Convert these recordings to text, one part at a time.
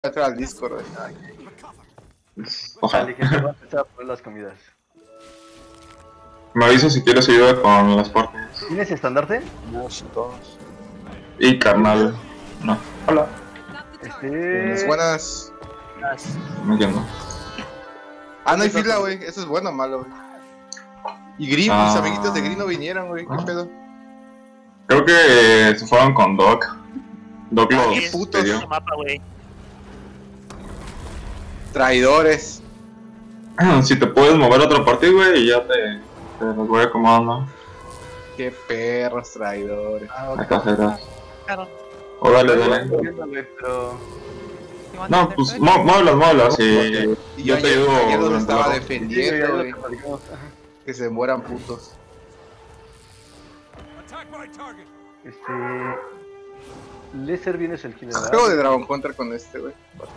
entrar al Discord, güey. Ojalá. Dale, gente, va a empezar a poner las comidas. Me avisas si quieres ayuda con las partes. ¿Tienes estandarte? No, sí, todos. Y carnal. No. Hola. Buenas, buenas. No entiendo. Ah, no hay fila, güey. Eso es bueno o malo, güey. Y Green, mis amiguitos de Green no vinieron, güey. ¿Qué pedo? Creo que se fueron con Doc. Doc los qué putos. pidió. Mapa, güey. Traidores. Si te puedes mover a otra partida, güey, y ya te los voy acomodando. Qué perros traidores. Acá serás. Claro. O dale, dale. Pero... No, pues muévelas y Y yo te ayer los ayudo. estaba durante defendiendo, güey. Que se mueran putos. Lesser viene es el killer. Juego de Dragon Contra con este, güey.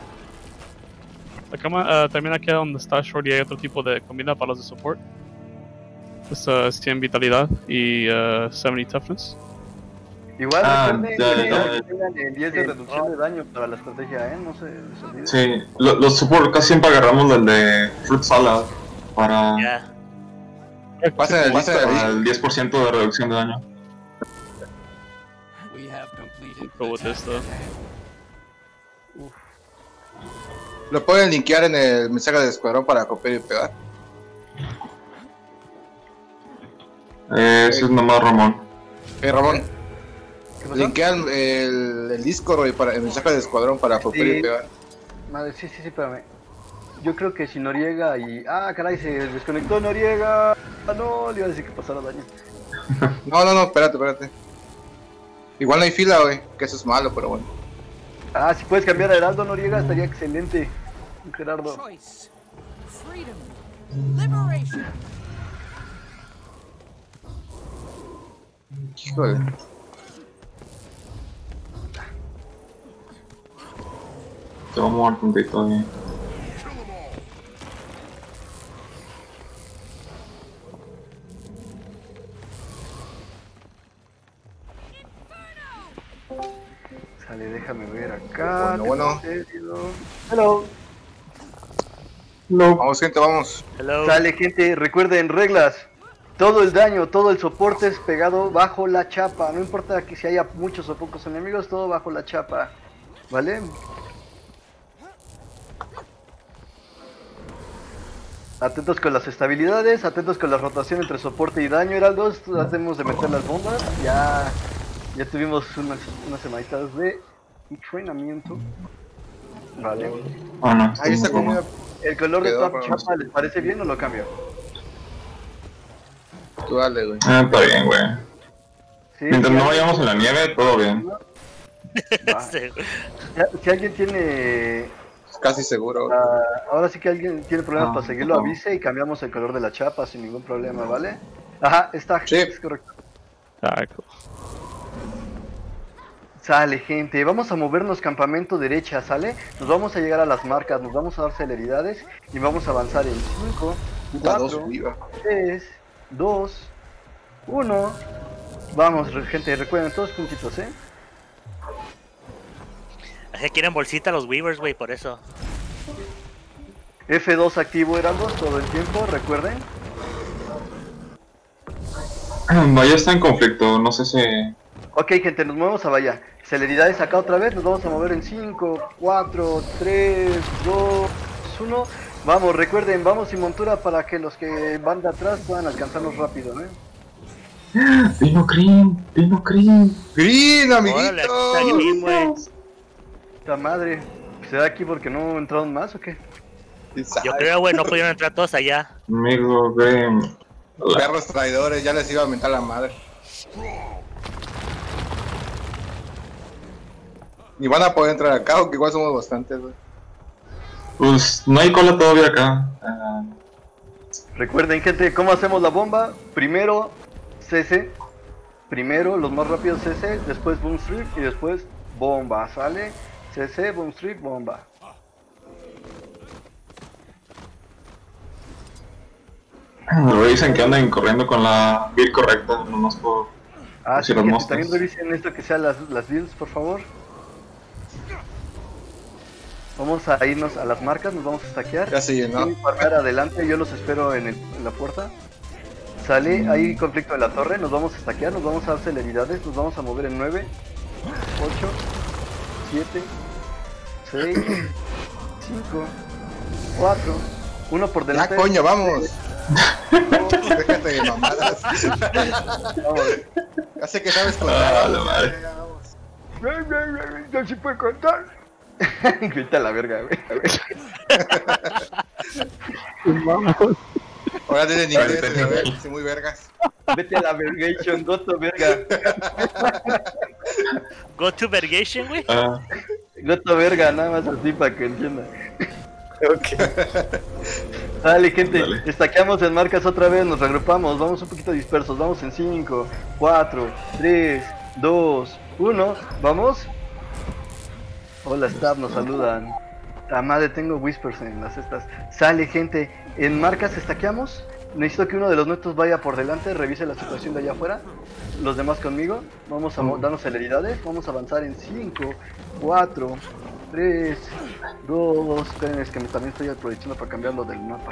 Acá, también aquí donde está Shorty hay otro tipo de combina para los de support. Es 100 vitalidad y 70 toughness. Igual recuerden ya. que tengan el 10 de reducción de daño para la estrategia, no se les olvide. Sí, los support casi siempre agarramos el de Fruit Salad para, Ya. Pasa el para el 10% de reducción de daño. Go with this though. Lo pueden linkear en el mensaje de escuadrón para copiar y pegar. Eso es nomás Ramón. Ramón, ¿Qué pasó? linkean el Discord, güey, para el mensaje de escuadrón para copiar y pegar. Madre, sí, espérame. Yo creo que si Noriega y... Ah, caray, se desconectó Noriega. Ah, no, le iba a decir que pasara daño. No, espérate. Igual no hay fila, güey, que eso es malo, pero bueno. Ah, si puedes cambiar a Heraldo Noriega estaría excelente. Gerardo. Choice, freedom, liberation. Híjole. Te voy a mover tantito ahí. Sale, déjame ver acá. Bueno. Hello. Vamos, gente, vamos. Hello. Sale, gente, recuerden reglas. Todo el daño, todo el soporte es pegado bajo la chapa. No importa que si haya muchos o pocos enemigos, todo bajo la chapa. ¿Vale? Atentos con las estabilidades, atentos con la rotación entre soporte y daño, heraldos. Tratemos de meter las bombas. Ya tuvimos unas semanitas de entrenamiento. Vale. Bueno, Ahí está comida. ¿El color de Quedó top para chapa les parece bien o lo cambio? Tú dale, güey. está bien, güey. Sí, Mientras si no alguien- vayamos en la nieve, todo bien. Va. Sí. Si alguien tiene... Casi seguro. güey. ahora sí que alguien tiene problemas para seguirlo, avise y cambiamos el color de la chapa sin ningún problema, ¿vale? Ajá, está, Sí. es correcto. Alright, cool. Sale, gente, vamos a movernos campamento derecha, ¿sale? Nos vamos a llegar a las marcas, nos vamos a dar celeridades y vamos a avanzar en 5, Puta, dos 4, viva. 3, 2, 1. Vamos, gente, recuerden todos puntitos, ¿eh? Es que quieren bolsita los Weavers, güey, por eso. F2 activo, heraldos, todo el tiempo, recuerden. Vaya está en conflicto, no sé si... Ok, gente, nos movemos a Bahía. Celeridades acá otra vez, nos vamos a mover en 5, 4, 3, 2, 1. Vamos, recuerden, vamos sin montura para que los que van de atrás puedan alcanzarnos rápido, ¿eh? Vino Cream. ¡Green, Órale, aquí está amiguito! Green, güey. Esta madre. ¿Será aquí porque no entraron más o qué? Yo creo, güey, no pudieron entrar todos allá. Amigo Cream. Perros traidores, ya les iba a mentar la madre. Ni van a poder entrar acá, aunque igual somos bastantes, güey. Pues no hay cola todavía acá. Recuerden, gente, ¿cómo hacemos la bomba? Primero, CC. Primero, los más rápidos CC, después Boom Strip y después bomba, ¿sale? CC, Boom Strip, bomba. Revisen que anden corriendo con la build correcta, nomás por... Ah, Si sí, las gente, mostras. también revisen esto que sean las builds, por favor. Vamos a irnos a las marcas, nos vamos a stackear. Ya se llenó. Quieren farmear adelante, yo los espero en la puerta. Sale, hay conflicto en la torre, nos vamos a stackear, nos vamos a dar celeridades, nos vamos a mover en 9, 8, 7, 6, 5, 4, 1 por Ya, delante. coño, vamos. Déjate de mamadas. Vamos. Ya sé que sabes Ah, contar. la madre. Vamos. No se puede contar. Grita la verga, güey. Ahora tienen inglés, Ahorita a ver, sí, muy vergas. Vete a la vergation, goto verga. Go to Vergation, güey. Ah, Goto verga, nada más así para que entienda. Dale, gente, Dale. destaqueamos en marcas otra vez, nos reagrupamos, vamos un poquito dispersos, vamos en 5, 4, 3, 2, 1, vamos. Hola, staff, nos saludan. La madre, tengo whispers en las estas. Sale, gente, en marcas destaqueamos. Necesito que uno de los nuestros vaya por delante, revise la situación de allá afuera. Los demás conmigo. Vamos a darnos celeridades. Vamos a avanzar en 5, 4, 3, 2. Esperen, es que también estoy aprovechando para cambiar lo del mapa.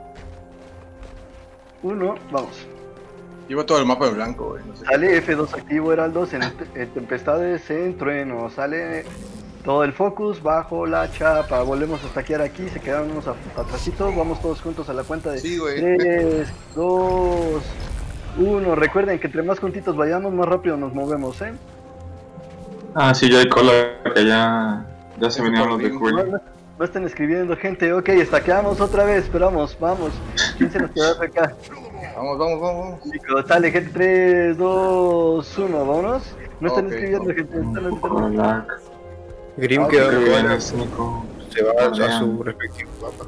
1, vamos. Llevo todo el mapa en blanco, güey. No sé. Sale F2 activo, heraldos, en tempestades, en trueno. Sale todo el focus bajo la chapa. Volvemos a stackear aquí, se quedaron unos atrasitos. Vamos todos juntos a la cuenta de Sí, güey. 3, 2, 1. Recuerden que entre más juntitos vayamos, más rápido nos movemos, ¿eh? ah, sí, ya hay cola, que ya se vinieron los de No, Cool. no estén escribiendo, gente. Ok, stackeamos otra vez, esperamos, vamos. ¿Quién se nos quedó acá? Vamos, vamos, vamos. Chicos, sale, gente. 3, 2, 1, vámonos. No estén Ok, escribiendo, ok. gente. Están Cola, Grim Ah, quedó que en viene cola, el 5. se va a su respectivo mapa.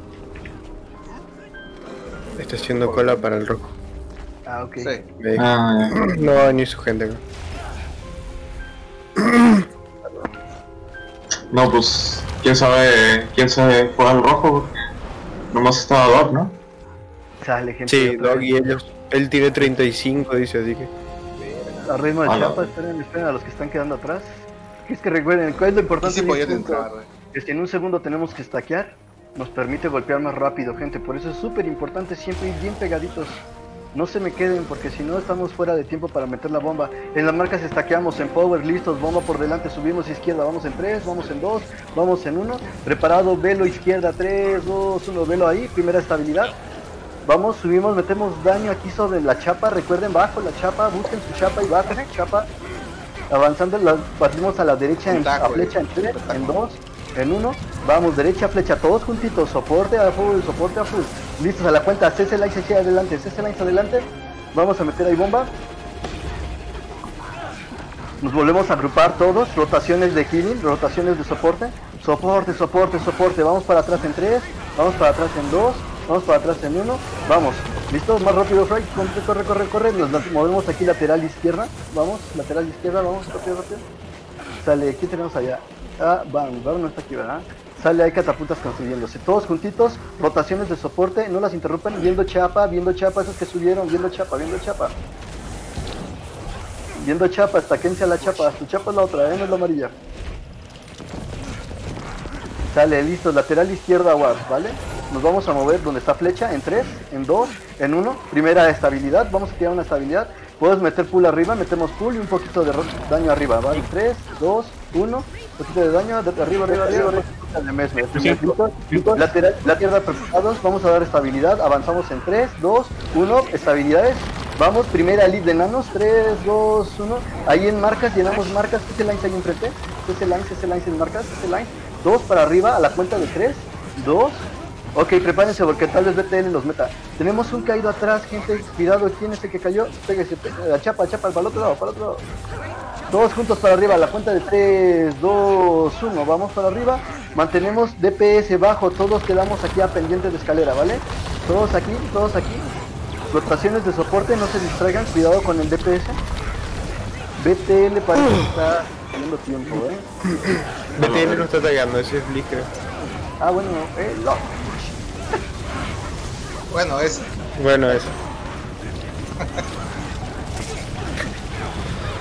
Está haciendo cola para el rojo. Ah, ok. Sí. Ve, Ah, ya. no va a venir su gente. ¿No? No, pues, quién sabe juega al rojo, porque nomás estaba Doc, ¿no? Sale, gente. Sí, otra Dog vez. y ellos. Él tiene 35, dice, así que. A ritmo de Ah, no. chapa, esperen a los que están quedando atrás. Es que recuerden, ¿cuál es lo Y importante? sí de podían este punto? entrar, güey. Es que en un segundo tenemos que stackear. Nos permite golpear más rápido, gente. Por eso es súper importante siempre ir bien pegaditos. No se me queden, porque si no estamos fuera de tiempo para meter la bomba. En las marcas stackeamos, en power, listos, bomba por delante, subimos izquierda, vamos en 3, vamos en 2, vamos en 1. Preparado, velo izquierda, 3, 2, 1, velo ahí, primera estabilidad. Vamos, subimos, metemos daño aquí sobre la chapa, recuerden, bajo la chapa, busquen su chapa y bajen chapa. Avanzando, partimos a la derecha en Taco, a flecha en eh. 3, en 2, en 1. Vamos, derecha, flecha, todos juntitos, soporte a full, soporte a full. Listos a la cuenta, CC Lines hacia adelante, CC Lines adelante. Vamos a meter ahí bomba. Nos volvemos a agrupar todos, rotaciones de healing, rotaciones de soporte. Soporte, soporte, soporte. Vamos para atrás en 3, vamos para atrás en 2, vamos para atrás en 1. Vamos, listos, más rápido, Fry, corre, corre, corre. Nos movemos aquí lateral izquierda. Vamos, lateral izquierda, vamos, rápido, rápido. Sale, ¿qué tenemos allá? Ah, Van no está aquí, ¿verdad? Sale, hay catapultas construyéndose. Todos juntitos, rotaciones de soporte, no las interrumpan. Viendo chapa, esos que subieron, viendo chapa, viendo chapa. Viendo chapa, estaquense a la chapa. Tu chapa es la otra, no es la amarilla. Sale, listo, lateral izquierda, War, ¿vale? Nos vamos a mover donde está flecha, en 3, en 2, en 1. Primera estabilidad, vamos a tirar una estabilidad. Puedes meter pull arriba, metemos pull y un poquito de daño arriba, ¿vale? 3, 2, 1. Un poquito de daño, arriba. De mesmer. Lateral, la tierra preparados, vamos a dar estabilidad. Avanzamos en 3, 2, 1. Estabilidades. Vamos, primera elite de enanos, 3, 2, 1. Ahí en marcas, llenamos marcas. ¿Qué lines hay enfrente? ¿Qué lines en marcas? ¿Qué lines? 2 para arriba, a la cuenta de 3, 2. Ok, prepárense porque tal vez BTL los meta. Tenemos un caído atrás, gente. Cuidado, ¿quién es el que cayó? Pégase, la chapa, para el otro lado, Todos juntos para arriba, a la cuenta de 3, 2, 1. Vamos para arriba. Mantenemos DPS bajo. Todos quedamos aquí a pendientes de escalera, ¿vale? Todos aquí, todos aquí. Rotaciones de soporte, no se distraigan. Cuidado con el DPS. BTL parece que está teniendo tiempo, BTL no está tallando, ese es Blicker. Ah, bueno, no. Bueno, es. Bueno, eso.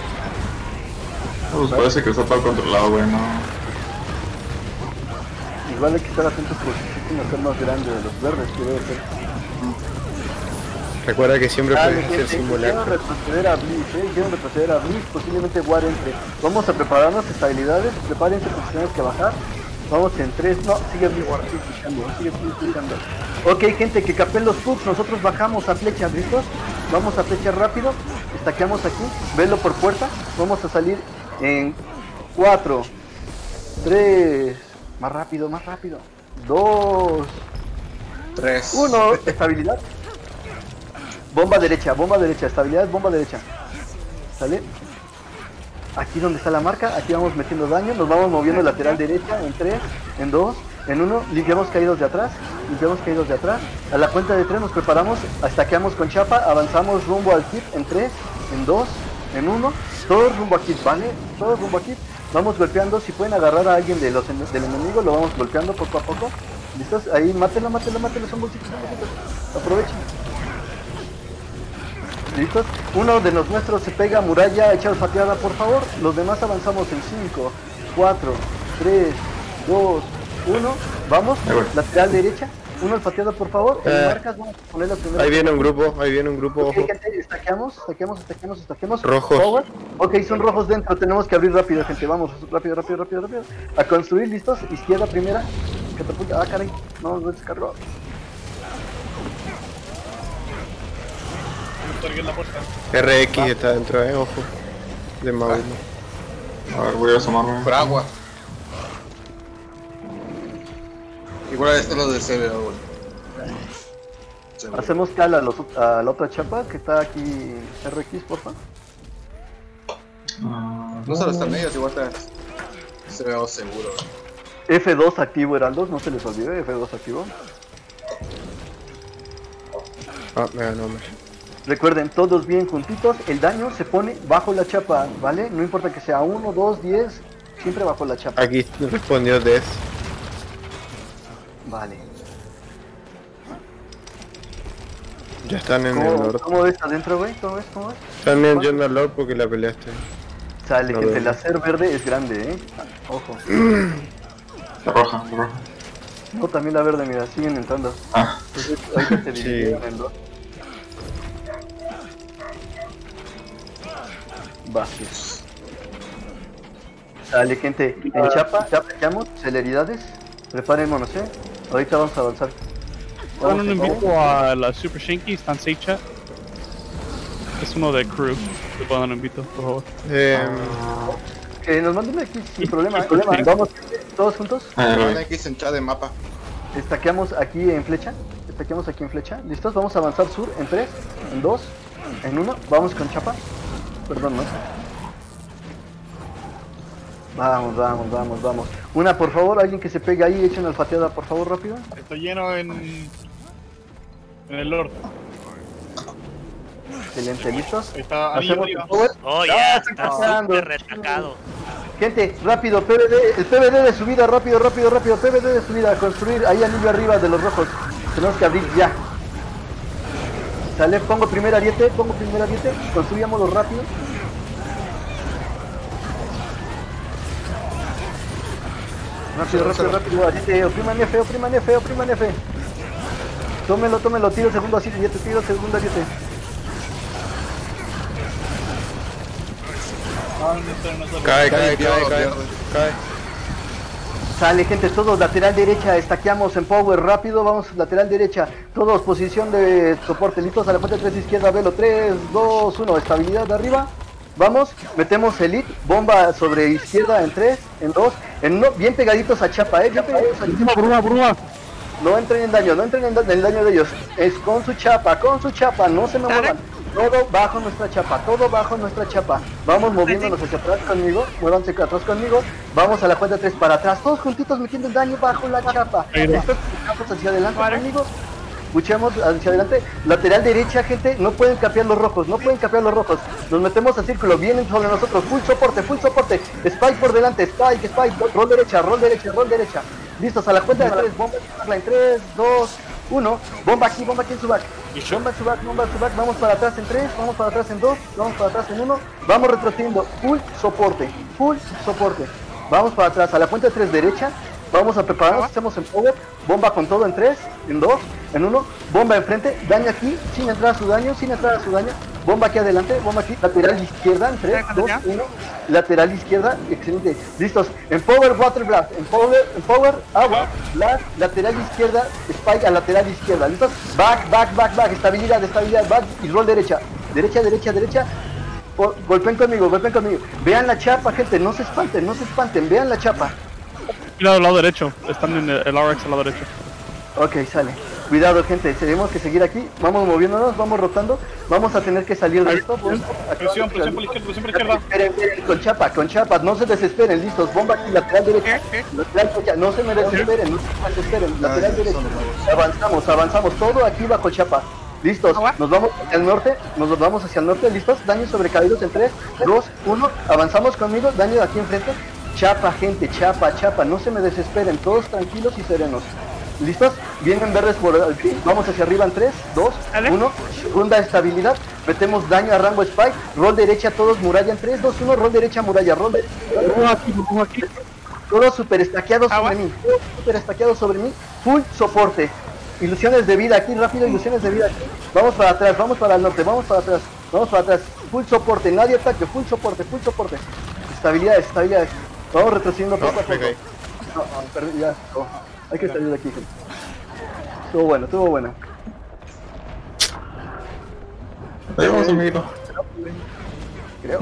Pues parece que está todo controlado, güey, no. Igual hay que estar atentos porque existe una ser más grande de los verdes que debe ser. Recuerda que siempre Dale, puedes hacer gente, quiero simulacro. retroceder a Blitz, quiero retroceder a Blitz, posiblemente War entre. Vamos a prepararnos estabilidades, prepárense porque tenemos que bajar. Vamos en 3, no, sigue Blitz, sigue luchando. Ok, gente, que capen los pugs, nosotros bajamos a flecha, ¿listos? Vamos a flecha rápido, estaqueamos aquí, velo por puerta, vamos a salir en 4, 3, más rápido, 2, 3. 1, estabilidad. Bomba derecha, estabilidad, bomba derecha. ¿Sale? Aquí donde está la marca, aquí vamos metiendo daño, nos vamos moviendo lateral derecha en 3, en 2, en 1, limpiamos caídos de atrás, a la cuenta de 3 nos preparamos, estaqueamos con chapa, avanzamos rumbo al kit en 3, en 2, en 1, todos rumbo a kit, ¿vale? Todos rumbo a kit, vamos golpeando, si pueden agarrar a alguien del enemigo, lo vamos golpeando poco a poco, ¿listos? Ahí, mátelo, son bolsitos, aprovechen. ¿Listos? Uno de los nuestros se pega a muralla, echa olfateada por favor. Los demás avanzamos en 5, 4, 3, 2, 1. Vamos, lateral derecha. Uno olfateado por favor. En marcas vamos a poner la primera. Ahí viene un grupo, ojo. Okay, gente, estaqueamos. Rojos. Forward. Ok, son rojos dentro, tenemos que abrir rápido, gente. Vamos, rápido. A construir, listos. Izquierda primera. Catapulta. Ah, caray. No, no descargó. RX está dentro, ojo. De Mauro. A ver, voy a asomarme. Por agua. Igual esto es lo de Severo, güey. Hacemos cala a la otra chapa que está aquí. RX, porfa. No solo están ellos, igual está Severo seguro, güey. F2 activo, Heraldos, no se les olvide, F2 activo. Ah, me ganó, me. Recuerden, todos bien juntitos, el daño se pone bajo la chapa, ¿vale? No importa que sea 1, 2, 10, siempre bajo la chapa. Aquí respondió Death. Vale. Ya están en el Lord. ¿Cómo ves adentro, güey? ¿Cómo ves? Están en Yendo al Lord porque la peleaste. Sale, No gente, veo. la ser verde es grande, Ojo. La roja. No, también la verde, mira, siguen entrando. Ah, Entonces, ahorita te Sí. dividieron en 2. Vacíos. Sale, gente, en chapa, ya peleamos, celeridades, prepárennos, ahorita vamos a avanzar. Bueno, un invito a la Super Shinky, están Seicha. Es uno de crew. Te puedo dar un invito, por favor. Que nos manden aquí sin problema, Vamos, todos juntos. Van aquí sentada de mapa. Estaqueamos aquí en flecha. ¿Listos? Vamos a avanzar sur en 3, en 2, en 1. Vamos con chapa. Perdón, no. Vamos. Una, por favor, alguien que se pegue ahí, echen olfateada, por favor, rápido. Está lleno en el Lord. Excelente, ¿listos? Está Hacemos arriba. el power. Oh, Ya, ya, está está pasando. súper retacado. Gente, rápido, PVD, el PVD de subida, rápido, PVD de subida, construir ahí al hilo arriba de los rojos. Tenemos que abrir ya. Sale, pongo primer ariete, construyámoslo rápido. Rápido, ariete, opriman F. Tómelo, tiro segundo ariete, Cae. Sale, gente, todos lateral derecha, estaqueamos en power rápido, vamos lateral derecha, todos posición de soporte, listos a la cuenta 3 izquierda, velo, 3, 2, 1, estabilidad de arriba, vamos, metemos elite, bomba sobre izquierda en 3, en 2, en 1, bien pegaditos a chapa, bien pegaditos a chapa. Bruma. No entren en daño, en el daño de ellos, es con su chapa, no se me muevan. Todo bajo nuestra chapa, vamos moviéndonos hacia atrás conmigo, muévanse atrás conmigo, vamos a la cuenta 3 para atrás, todos juntitos metiendo el daño bajo la chapa, estos buchamos hacia adelante conmigo, buchamos hacia adelante, lateral derecha, gente, no pueden capear los rojos, nos metemos a círculo, vienen sobre nosotros, full soporte, Spike por delante, Spike, roll derecha, listos a la cuenta de 3, bomba en 3, 2, 1, bomba aquí en su back. Bomba en su back, vamos para atrás en 3, vamos para atrás en 2, vamos para atrás en 1, vamos retrocediendo, full soporte, vamos para atrás, a la cuenta de 3 derecha, Vamos a prepararnos, hacemos en power, bomba con todo en 3, en 2, en 1, bomba enfrente, daño aquí, sin entrar a su daño, bomba aquí adelante, bomba aquí, lateral izquierda, en 3, 2, 1, lateral izquierda, excelente, listos, en power, water blast, en power, agua, blast, lateral izquierda, spike a lateral izquierda, listos, back, estabilidad, back y roll derecha, golpeen conmigo, vean la chapa, gente, no se espanten, vean la chapa. Cuidado al lado derecho, están en el RX al lado derecho. Ok, sale. Cuidado, gente, tenemos que seguir aquí. Vamos moviéndonos, vamos rotando. Vamos a tener que salir de esto. Presión por la izquierda. Esperen, con chapa, no se desesperen, listos. Bomba aquí, lateral derecha. Lateral derecha, no se me desesperen, lateral derecha. Avanzamos, todo aquí bajo chapa. Listos, nos vamos hacia el norte, listos. Daños sobrecaídos en 3, 2, 1. Avanzamos conmigo, daño aquí enfrente. Chapa, gente, chapa, no se me desesperen, todos tranquilos y serenos. ¿Listos? Vienen verdes por aquí, vamos hacia arriba en 3, 2, 1, segunda estabilidad, metemos daño a rango spike, roll derecha todos, muralla en 3, 2, 1, roll derecha, muralla, roll derecha, aquí. Todos super estaqueados sobre mí, full soporte, ilusiones de vida aquí, rápido, ilusiones de vida aquí, vamos para atrás, vamos para el norte, vamos para atrás, full soporte, nadie ataque, full soporte, estabilidades, vamos retrocediendo poco a poco. Perdí, ya, hay que salir de aquí, gente. Estuvo bueno. Vamos, amigo. Creo.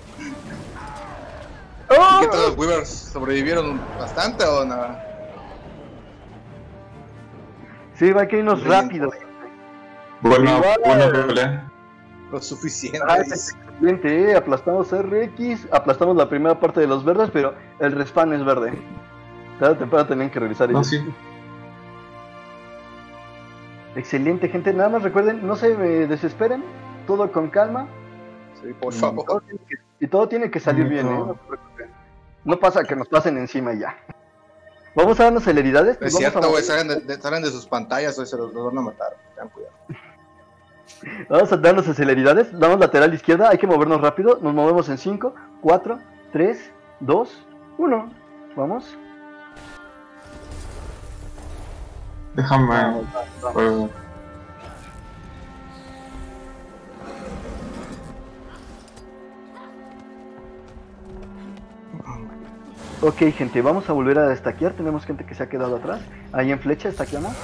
¿Qué tal los Weavers? ¿Sobrevivieron bastante o nada? Sí, hay que irnos rápido. Buena pelea. Lo suficiente. Excelente, aplastamos RX, aplastamos la primera parte de los verdes, pero el respawn es verde. Tarde o temprano tenían que revisar ellos. Sí. Excelente, gente, nada más recuerden, no se desesperen, todo con calma. Sí, por favor. Y todo tiene que salir bien, no se preocupen. No pasa que nos pasen encima y ya. Vamos a darnos celeridades. Es cierto, güey, salen de sus pantallas, o se los van a matar. Tengan cuidado. Vamos a darnos celeridades, damos lateral izquierda, hay que movernos rápido, nos movemos en 5, 4, 3, 2, 1, vamos. Déjame. Ok, gente, vamos a volver a destaquear, tenemos gente que se ha quedado atrás, ahí en flecha destaqueamos.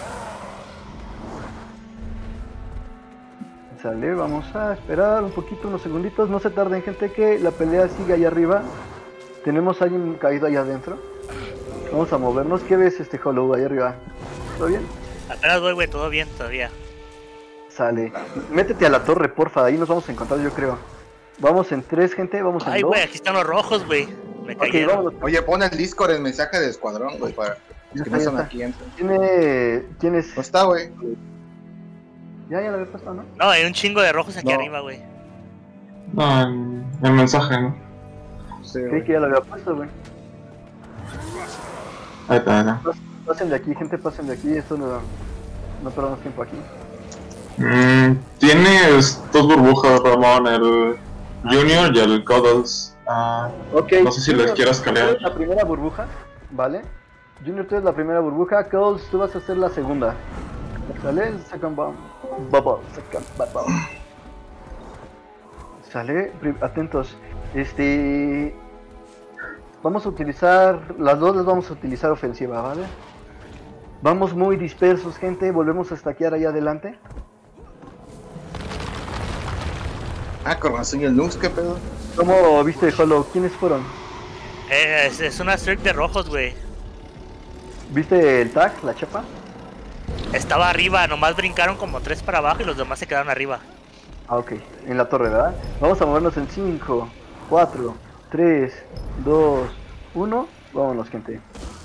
Sale, vamos a esperar un poquito, unos segunditos, no se tarden, gente, que la pelea sigue allá arriba. Tenemos a alguien caído allá adentro. Vamos a movernos. ¿Qué ves, Hollow, allá arriba? ¿Todo bien? Atrás voy, güey, todo bien todavía. Sale. Métete a la torre, porfa, ahí nos vamos a encontrar, yo creo. Vamos en 3, gente, vamos en 2. Ay, güey, aquí están los rojos, güey. Me cayeron. Vámonos. Oye, pon el Discord en mensaje de escuadrón, güey, para los que no son aquí. ¿Quién es? No está, güey. Ya lo había puesto, ¿no? No, hay un chingo de rojos aquí arriba, güey. No, en mensaje, ¿no? Sí, Creí que ya lo había puesto, güey. Ahí está. Pasen de aquí, gente, pasen de aquí. Esto no perdamos tiempo aquí. Tienes 2 burbujas, Ramón, el Junior y el Cuddles. Okay, no sé si les quieras cambiar. Tú eres la primera burbuja, ¿vale? Junior, tú eres la primera burbuja. Cuddles, tú vas a ser la segunda. ¿Sale? Second bomb. Second bubble. Sale, atentos. Vamos a utilizar, las dos las vamos a utilizar ofensiva, ¿vale? Vamos muy dispersos, gente. Volvemos a stackear ahí adelante. Con razón y el Nux, ¿qué pedo? ¿Cómo viste, Hollow? ¿Quiénes fueron? Es una streak de rojos, güey. ¿Viste el tag, la chapa? Estaba arriba, nomás brincaron como 3 para abajo y los demás se quedaron arriba. Ok, en la torre, ¿verdad? Vamos a movernos en 5, 4, 3, 2, 1. Vámonos, gente.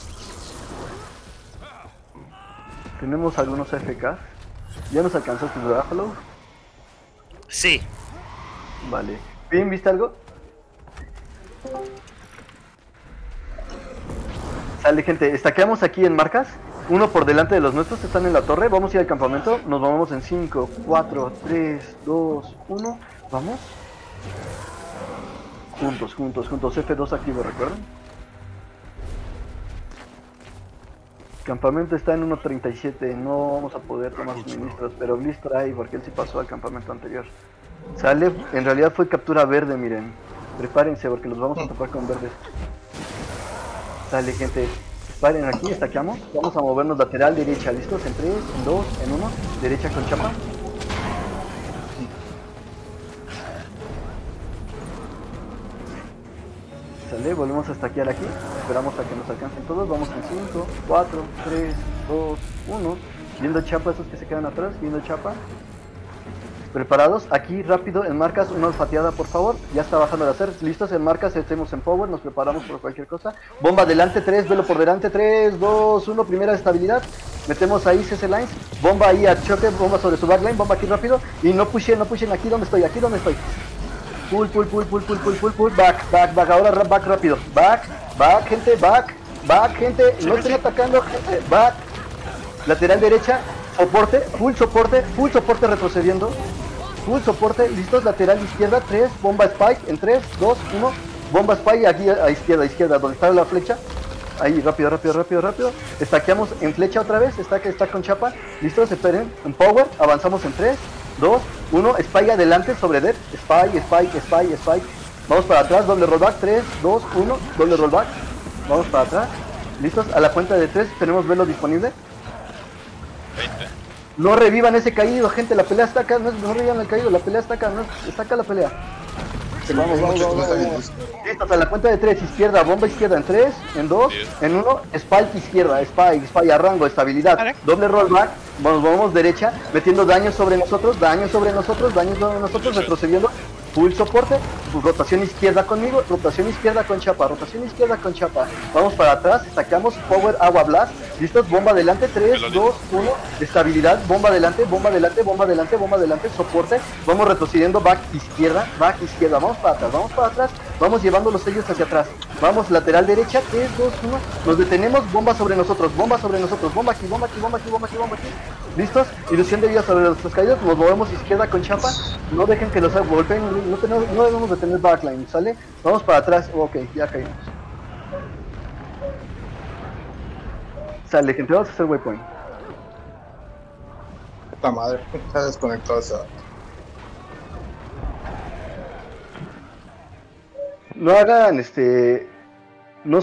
Tenemos algunos AFK. ¿Ya nos alcanzaste, verdad, Hollow? Sí. Vale. ¿Bien? ¿Viste algo? Sale, gente. Estaqueamos aquí en marcas. Uno por delante de los nuestros. Están en la torre. Vamos a ir al campamento. Nos vamos en 5, 4, 3, 2, 1. Vamos. Juntos. F2 activo, ¿recuerdan? Campamento está en 1.37, no vamos a poder tomar suministros, pero Bliss trae porque él sí pasó al campamento anterior. Sale, en realidad fue captura verde, miren. Prepárense porque los vamos a topar con verdes. Sale, gente. Paren aquí, estaqueamos. Vamos a movernos lateral, derecha. ¿Listos? En 3, en 2, en 1. Derecha con chapa. Sale, volvemos a estaquear aquí. Esperamos a que nos alcancen todos. Vamos en 5, 4, 3, 2, 1. Viendo chapa, esos que se quedan atrás. Viendo chapa. Preparados, aquí rápido, en marcas, una olfateada por favor, ya está bajando el hacer, listos, en marcas, estemos en power, nos preparamos por cualquier cosa, bomba adelante, 3, velo por delante, 3, 2, 1, primera estabilidad, metemos ahí CC Lines, bomba ahí a choque, bomba sobre su backline, bomba aquí rápido, y no pushen aquí donde estoy, pull, back, ahora back rápido, back, gente, no estén atacando, gente, back, lateral derecha, full soporte retrocediendo, full soporte, listos, lateral izquierda, 3, bomba spike, en 3, 2, 1, bomba spike aquí a izquierda, donde está la flecha, ahí, rápido, estaqueamos en flecha otra vez, está con chapa, listos, esperen, en power, avanzamos en 3, 2, 1, spike adelante sobre dead, spike, vamos para atrás, doble rollback, 3, 2, 1, doble rollback, vamos para atrás, listos, a la cuenta de 3, tenemos velo disponible. 20. No revivan ese caído, gente, la pelea está acá, no revivan el caído, la pelea está acá, está acá la pelea. Vamos. Listos, a la cuenta de 3, izquierda, bomba izquierda, en 3, en 2, en 1, spike izquierda, spike a rango, estabilidad, doble rollback, vamos derecha, metiendo daño sobre nosotros, retrocediendo, full soporte, rotación izquierda conmigo, rotación izquierda con chapa, vamos para atrás, sacamos power, agua blast, listos, bomba adelante, 3, 2, 1, estabilidad, bomba adelante, soporte, vamos retrocediendo, back izquierda, vamos para atrás, vamos llevando los sellos hacia atrás, vamos lateral derecha, 3, 2, 1, nos detenemos, bomba sobre nosotros, bomba aquí, listos, ilusión de vida sobre los caídos, nos movemos izquierda con chapa, no dejen que los golpeen, no debemos de tener backline, ¿sale? Vamos para atrás, ok, ya caímos. Sale, gente, vamos a hacer waypoint. Puta madre, está desconectado esa. No hagan, no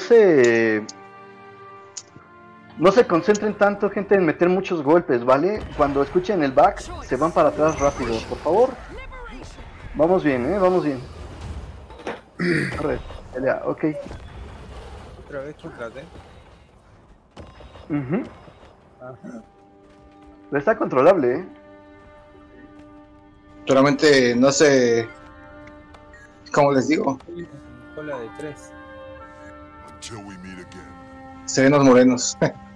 se concentren tanto, gente, en meter muchos golpes, ¿vale? Cuando escuchen el back, se van para atrás rápido, por favor. Vamos bien, vamos bien. A ver, pelea, ok. Otra vez contra D. Pero está controlable, Solamente no sé. ¿Cómo les digo? Cola de 3. Serenos morenos.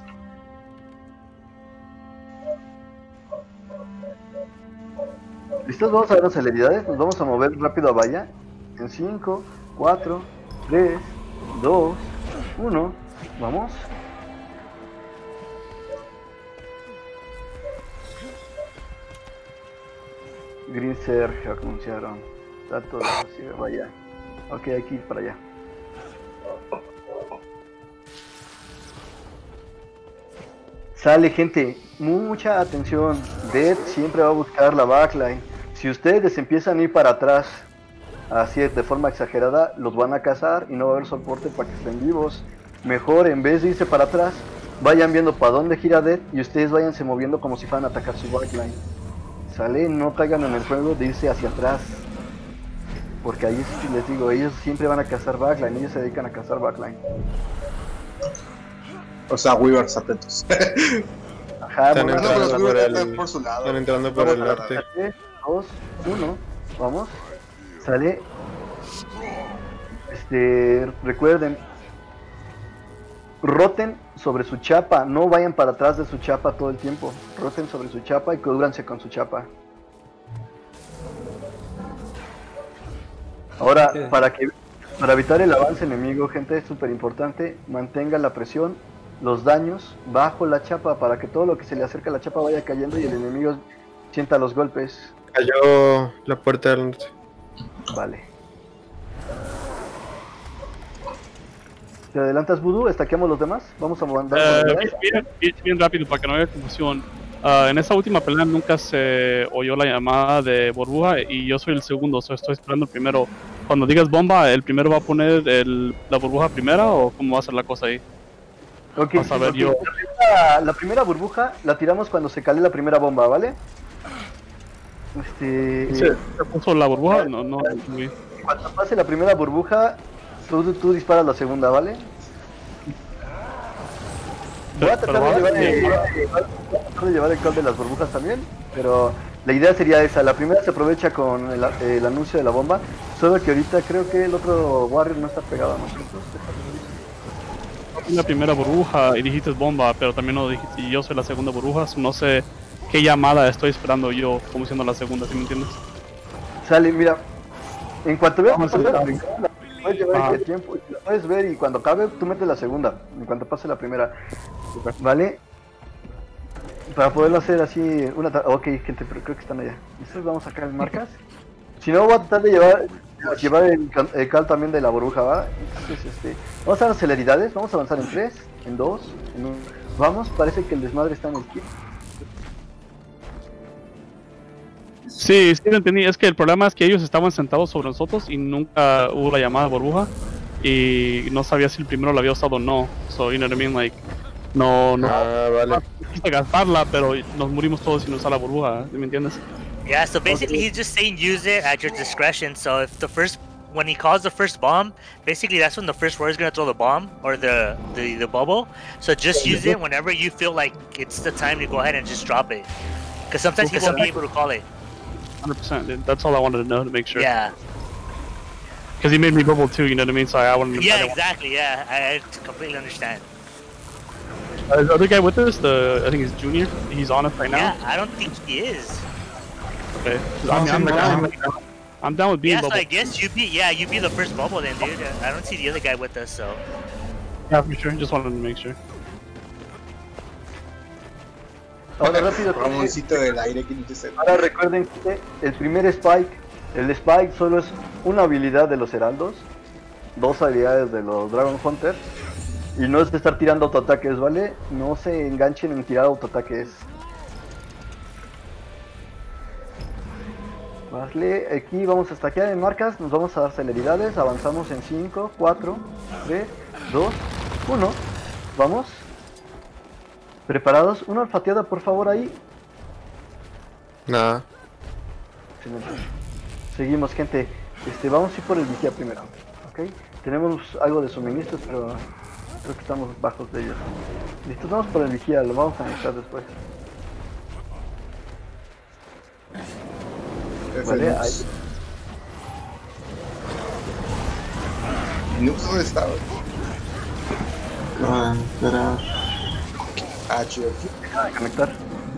¿Listos? Vamos a ver las celeridades, nos vamos a mover rápido a valla. En 5, 4, 3, 2, 1, vamos. Green Surge anunciaron. Está todo así, vaya. Ok, hay que ir para allá. Sale, gente, mucha atención. Dead siempre va a buscar la backline. Si ustedes empiezan a ir para atrás, así de forma exagerada, los van a cazar y no va a haber soporte para que estén vivos. Mejor, en vez de irse para atrás, vayan viendo para dónde gira Dead y ustedes váyanse moviendo como si fueran a atacar su backline. Sale, no caigan en el juego de irse hacia atrás. Porque ahí sí les digo, ellos siempre van a cazar backline, ellos se dedican a cazar backline. O sea, Weavers atentos. Ajá, Están bueno, entrando por por su lado. Están entrando por el norte. 3, 2, 1, vamos. Sale. Recuerden, roten sobre su chapa, no vayan para atrás de su chapa todo el tiempo. Roten sobre su chapa y cúbranse con su chapa. Ahora, para evitar el avance enemigo, gente, es súper importante, mantengan la presión, los daños bajo la chapa para que todo lo que se le acerca a la chapa vaya cayendo y el enemigo sienta los golpes. Cayó la puerta del norte. Vale. ¿Te adelantas, Voodoo? ¿Estaqueamos los demás? Vamos a mandar. Bien rápido para que no haya confusión. En esa última pelea nunca se oyó la llamada de burbuja y yo soy el segundo, estoy esperando el primero. Cuando digas bomba, ¿el primero va a poner la burbuja primera o cómo va a ser la cosa ahí? Ok, Vas a ver yo. La primera burbuja la tiramos cuando se cale la primera bomba, ¿vale? ¿Se puso la burbuja? No. Cuando pase la primera burbuja, tú disparas la segunda, ¿vale? Voy a tratar de llevar el call de las burbujas también, pero la idea sería esa. La primera se aprovecha con el anuncio de la bomba, solo que ahorita creo que el otro Warrior no está pegado a nosotros. La primera burbuja y dijiste bomba, pero también no dijiste, y yo soy la segunda burbuja, no sé qué llamada estoy esperando yo como siendo la segunda, ¿sí me entiendes? Sale, mira, en cuanto veas puedes llevar el tiempo, la puedes ver y cuando acabe tú metes la segunda, en cuanto pase la primera, ¿vale? Para poderlo hacer así, ok, gente, pero creo que están allá. Entonces vamos a sacar marcas. Si no, voy a tratar de llevar el cal también de la burbuja, ¿va? Entonces, vamos a dar celeridades, vamos a avanzar en 3, en 2, en 1. Vamos, parece que el desmadre está en el kit. Sí, lo entendí. Es que el problema es que ellos estaban sentados sobre nosotros y nunca hubo la llamada burbuja y no sabía si el primero la había usado o no. So, you know what I mean? Like, no. Vale. Quise gastarla, pero nos morimos todos sin usar la burbuja, ¿me entiendes? Yeah, so basically he's just saying use it at your discretion. So if when he calls the first bomb, basically that's when the first warrior is gonna throw the bomb or the bubble. So just use it whenever you feel like it's the time to go ahead and just drop it. Because sometimes you won't be able to call it. 100%, dude. That's all I wanted to know to make sure. Yeah. Because he made me bubble too, you know what I mean? So I wanted to. Yeah, exactly. Yeah, I completely understand. Is the other guy with us? I think he's Junior. He's on us right now. Yeah, I don't think he is. Okay. I'm down with being bubble. So I guess you be the first bubble then, dude. I don't see the other guy with us, so. Yeah, for sure. Just wanted to make sure. Ahora rápido, Ramoncito del aire que no te ahora recuerden que el primer Spike, el Spike solo es una habilidad de los Heraldos, 2 habilidades de los Dragon Hunters, y no es de estar tirando autoataques, ¿vale? No se enganchen en tirar autoataques. Vale, aquí vamos a stackear en marcas, nos vamos a dar celeridades, avanzamos en 5, 4, 3, 2, 1, vamos. ¿Preparados? Una olfateada, por favor, ahí. Nada. Excelente. Seguimos, gente. Vamos a ir por el vigía primero. ¿Ok? Tenemos algo de suministros, pero creo que estamos bajos de ellos. Listos, vamos por el vigía, lo vamos a necesitar después. Vale, ahí. Nux, ¿dónde estaba? Espera. Chido. Deja de conectar.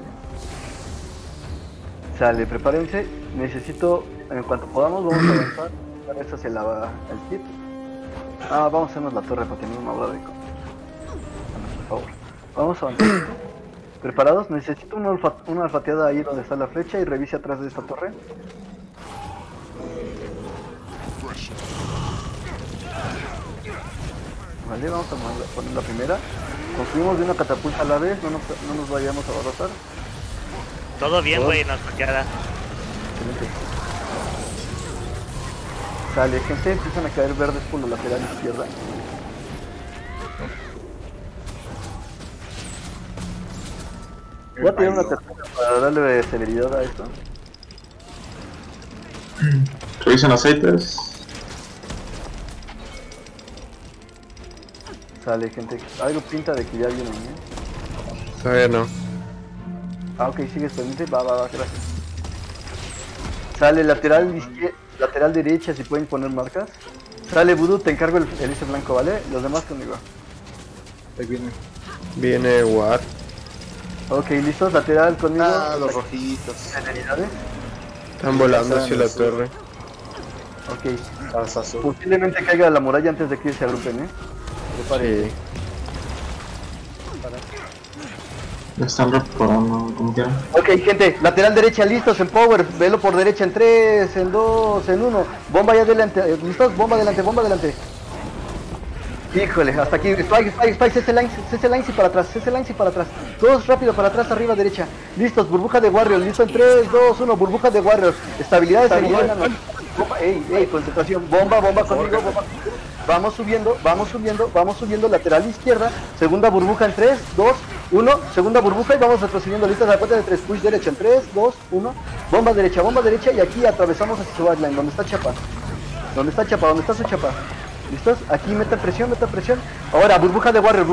Sale, prepárense. Necesito, en cuanto podamos, vamos a avanzar. Esta se lava el kit. Vamos a hacernos la torre para tener una bola de por favor. Vamos a avanzar. ¿Preparados? Necesito una olfateada ahí donde está la flecha y revise atrás de esta torre. Vale, vamos a poner la primera. Construimos de una catapulta a la vez, no nos vayamos a abarrotar. Todo bien, güey, nos queda. Excelente. Sale, gente, empiezan a caer verdes por la lateral izquierda. Voy a tirar una tercera para darle celeridad a esto. Revisen aceites. Sale, gente. Algo pinta de que ya vienen, ¿eh? Todavía no. Ok, sigues pendiente. Va, gracias. Sale lateral izquierda, lateral derecha, si pueden poner marcas. Sale Voodoo, te encargo el ese blanco, ¿vale? Los demás conmigo. Ahí viene. Viene War. Ok, listos, lateral conmigo. Los rojitos. Celeridades. Están volando hacia la torre. Ok. Posiblemente caiga la muralla antes de que se agrupen, ¿eh? Sí. Me están reparando, como quieran. Ok, gente, lateral derecha, listos en power. Velo por derecha en 3, en 2, en 1. Bomba ya adelante. ¿Listos? Bomba adelante, bomba adelante. Híjole, hasta aquí. Spike, CC Lines y para atrás, CC Lines y para atrás. Todos rápido para atrás, arriba, derecha. Listos, burbuja de Warriors. Listo en 3, 2, 1. Burbuja de Warriors. Estabilidad de seguridad. Ey, concentración. Bomba conmigo, bomba. Vamos subiendo. Lateral izquierda. Segunda burbuja en 3, 2, 1. Segunda burbuja y vamos retrocediendo. Listos a la cuenta de 3. Push derecha en 3, 2, 1. Bomba derecha. Y aquí atravesamos hacia su backline. ¿Dónde está Chapa? ¿Dónde está su Chapa? ¿Listos? Aquí meta presión. Ahora, burbuja de Warrior.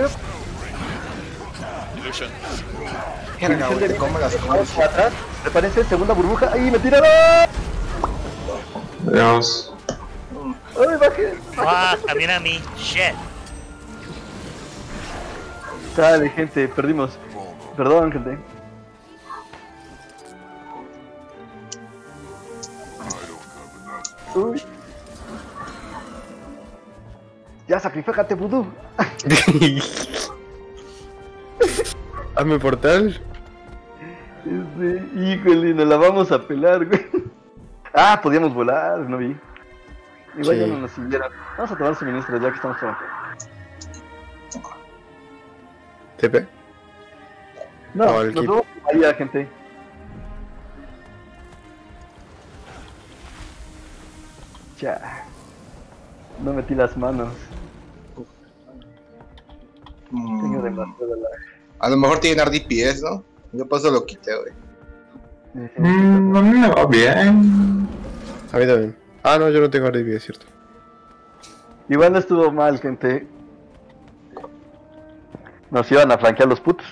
Illusion. Verga, güey, te como las Vamos para atrás. Prepárense, segunda burbuja. ¡Ahí, me tiraron! Dios. ¡Ay, baje! Ah, también a mí. Shit. Dale, gente, perdimos. Perdón, gente. Uy. Ya, sacrifícate, vudú. Hazme portal. Híjole, nos la vamos a pelar, güey. Ah, podíamos volar, no vi. Igual ya no nos siguieron. Vamos a tomar suministros ya que estamos trabajando. ¿TP? No, No, el nos kit. vamos a ir, gente. Ya. No metí las manos. Tengo demasiado lag. A lo mejor tienen RDPS, ¿no? Yo paso lo quité, güey. A mí me va bien. A mí también. Ah, no, yo no tengo RDP, es cierto. Igual no estuvo mal, gente. Nos iban a flanquear los putos.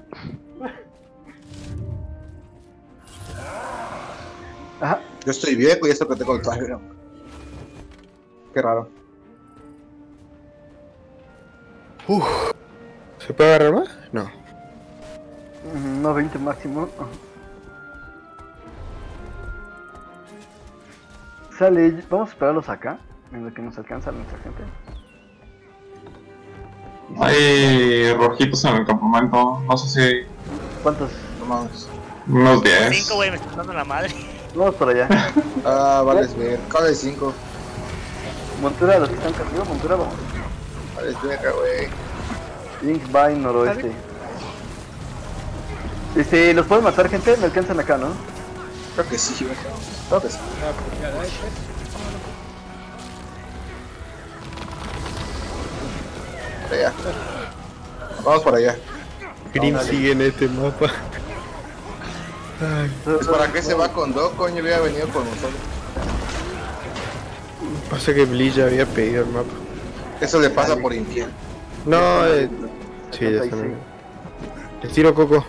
Ajá. Yo estoy viejo y esto que tengo el Fire. Qué raro. ¿Se puede agarrar más? No. No, 20 máximo. Sale, vamos a esperarlos acá, en lo que nos alcanza nuestra gente. Hay rojitos en el campamento. No sé si. ¿Cuántos? Tomamos. Unos 10. 5, güey, me están dando la madre. Vamos para allá. Ah, vales ver. Cabe 5. Montura, los que están arriba, montura, vamos. Vales verga, güey. Link by noroeste. ¿Los pueden matar, gente? Me alcanzan acá, ¿no? Creo que sí, güey. Creo que sí. Para allá. Vamos para allá. Grim sigue en este mapa. Pues para qué se va con Doc, coño, hubiera venido con nosotros. Pasa que Bleach ya había pedido el mapa. Eso le pasa por infiel. No, sí, ya está. Les tiro Coco.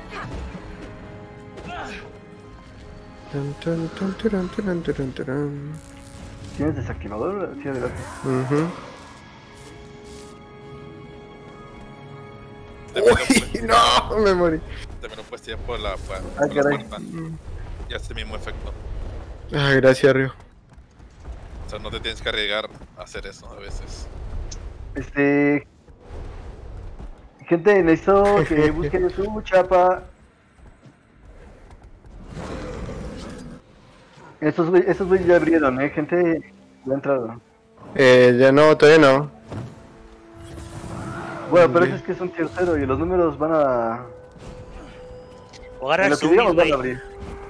¿Tienes desactivador? Sí, adelante. Uy, no, me morí. También lo puedes tirar por la puerta. Caray. Y hace el mismo efecto. Ah, gracias, Río. O sea, no te tienes que arriesgar a hacer eso a veces. Gente, necesito que busquen su chapa. Esos güeyes ya abrieron, gente. Ya entraron. Ya no, todavía no. Bueno, pero eso es que es un tier 0 y los números van a... O agarrar en lo que sumis, digamos van güey. a abrir.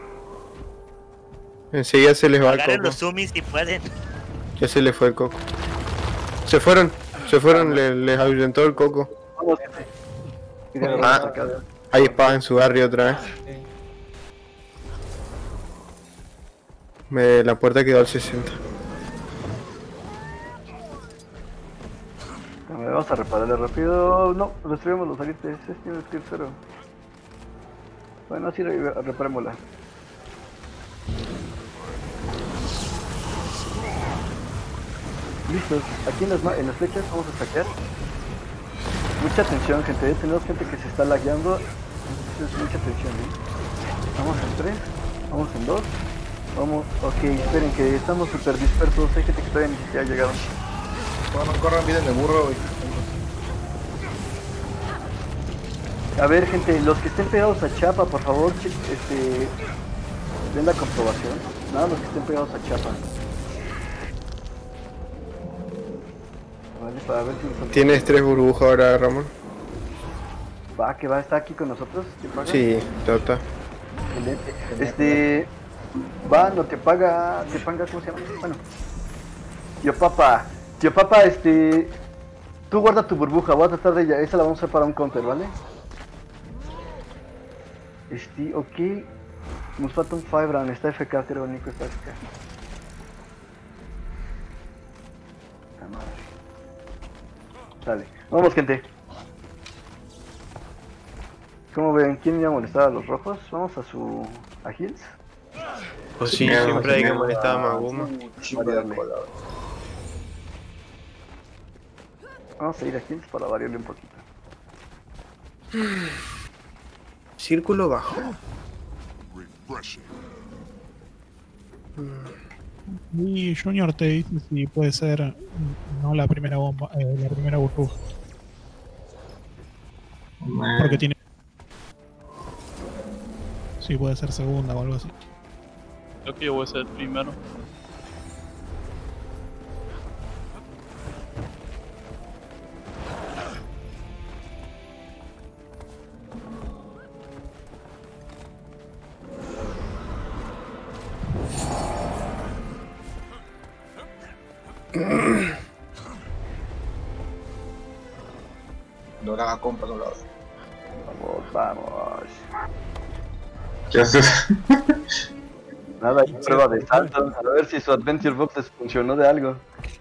Enseguida se les va el Agarren coco. los sumis si pueden. Ya se les fue el coco. Se fueron, les ahuyentó el coco. Vamos, gente. Ah, hay espada en su barrio otra vez. La puerta quedó al 60. Vamos a repararle rápido. No, destruimos los salientes. Tiene tier 0. Bueno, así reparémosla. Listos. Aquí en las flechas vamos a saquear. Mucha atención, gente. Tenemos gente que se está lagueando. Entonces, mucha atención. Vamos en 3. Vamos en 2. Vamos. Ok, esperen que estamos súper dispersos. Hay gente que todavía ni siquiera ha llegado. No corran, vienen de burro, güey. A ver, gente, los que estén pegados a Chapa, por favor, den la comprobación. Nada, los que estén pegados a Chapa. A ¿vale? Para ver si nosotros... Tienes 3 burbujas ahora, Ramón. Va, que va a estar aquí con nosotros. ¿Te paga? Sí, está. Excelente. Va, no te paga, ¿cómo se llama? Bueno. Tío Papa, tú guarda tu burbuja, voy a tratar de ella, esa la vamos a hacer para un counter, ¿vale? Ok. Nos falta un 5 round, está FK, creo, Nico está FK. La madre. Dale, vamos gente. ¿Cómo ven? ¿Quién iba a molestar a los rojos? Vamos a su... a Hills. Pues sí, siempre hay que molestar a Maguma. Vamos a ir a Hills para variarle un poquito. Círculo bajo. Y Junior te dice si puede ser no la primera bomba, la primera burbuja. Porque tiene... Sí, puede ser segunda o algo así. Creo que yo voy a ser el primero. No la haga compa, no la haga. Vamos. ¿Qué haces? Nada, hay prueba de salto. A ver si su Adventure Box les funcionó de algo.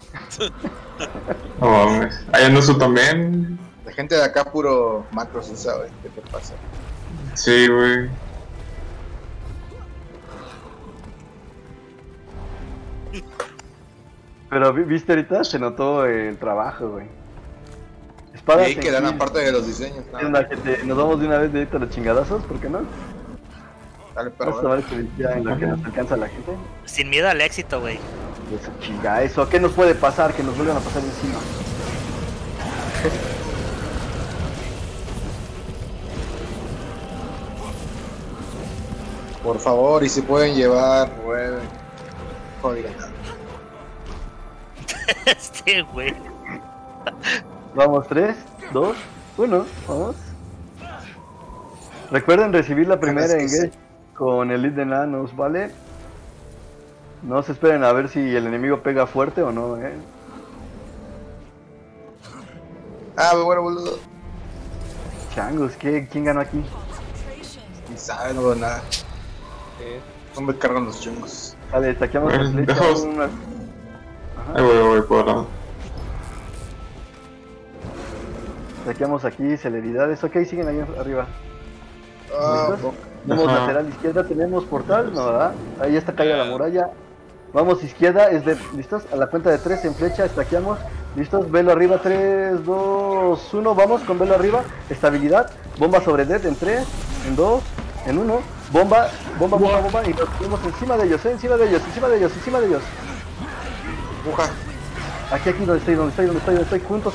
No mames. Ahí ando su también. La gente de acá puro macro sin saber qué te pasa. Sí, güey. Pero viste ahorita, se notó el trabajo, güey. Espadas Y ahí quedan aparte de los diseños. Nos vamos de una vez directo a los chingadazos, ¿por qué no? Dale, pero vamos a ver que ya en lo que nos alcanza la gente. Sin miedo al éxito, güey. Eso chinga, eso. ¿Qué nos puede pasar? Que nos vuelvan a pasar encima. por favor, y si pueden llevar, güey. Joder. Este güey. Vamos, 3, 2, 1, vamos. Recuerden recibir la primera engage con el lead de nanos, ¿vale? No se esperen a ver si el enemigo pega fuerte o no, Ah, bueno, boludo. Changos, ¿quién ganó aquí? Ni sabe, no veo nada. No me cargan los chungos. Vale, saqueamos la flecha. Ahí voy por lado. Saqueamos aquí celeridades. Ok, siguen ahí arriba. Ah, Vamos lateral izquierda, tenemos portal, no, ¿verdad? Ahí está caída la muralla. Vamos izquierda, ¿listos? A la cuenta de 3 en flecha, estaqueamos. ¿Listos? Velo arriba, 3, 2, 1, vamos con velo arriba. Estabilidad, bomba sobre dead en 3, en 2, en 1. Bomba, y nos ponemos encima de ellos, encima de ellos. Puja. Aquí, donde estoy, juntos.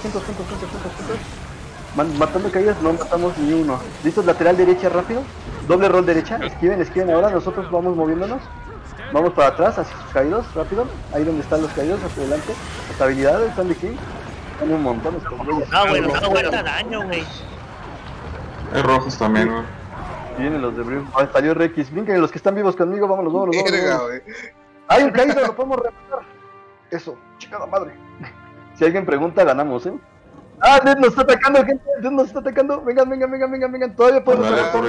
Matando caídas, no matamos ni uno. ¿Listos? Lateral derecha rápido. Doble rol derecha. Esquiven ahora. Nosotros vamos moviéndonos. Vamos para atrás, hacia sus caídos, rápido. Ahí donde están los caídos, hacia adelante. Estabilidad, están de aquí. Están un montón estos güeyes. No, güey, no aguanta daño, güey. Hay rojos también, güey. Vienen los de Brim. Salió Rex. Brinquen los que están vivos conmigo, vámonos. Verga, güey. Hay un caído, lo podemos rematar. Eso, chingada madre. Si alguien pregunta, ganamos, Ah, Dead nos está atacando, gente. Dead nos está atacando. Vengan. Todavía podemos Vamos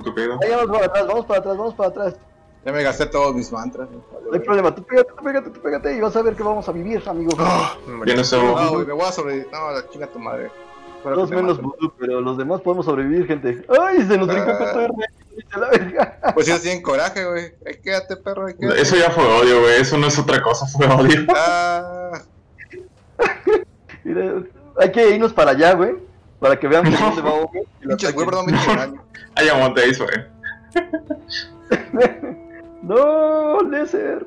para atrás. Ya me gasté todos mis mantras. No hay problema, tú pégate y vas a ver que vamos a vivir, amigo. Viene ese No, güey, me voy a sobrevivir. No, la chinga tu madre. Todos menos Voodoo, pero los demás podemos sobrevivir, gente. ¡Ay, se nos brincó con todo el la verga! Pues si no tienen coraje, güey. Quédate, perro, quédate. Eso ya fue odio, güey. Eso no es otra cosa, fue odio. Mira, hay que irnos para allá, güey. Para que vean por dónde va Omen. Pinches güey, perdón, me daño. Ahí amontéis, güey. No, Lesser.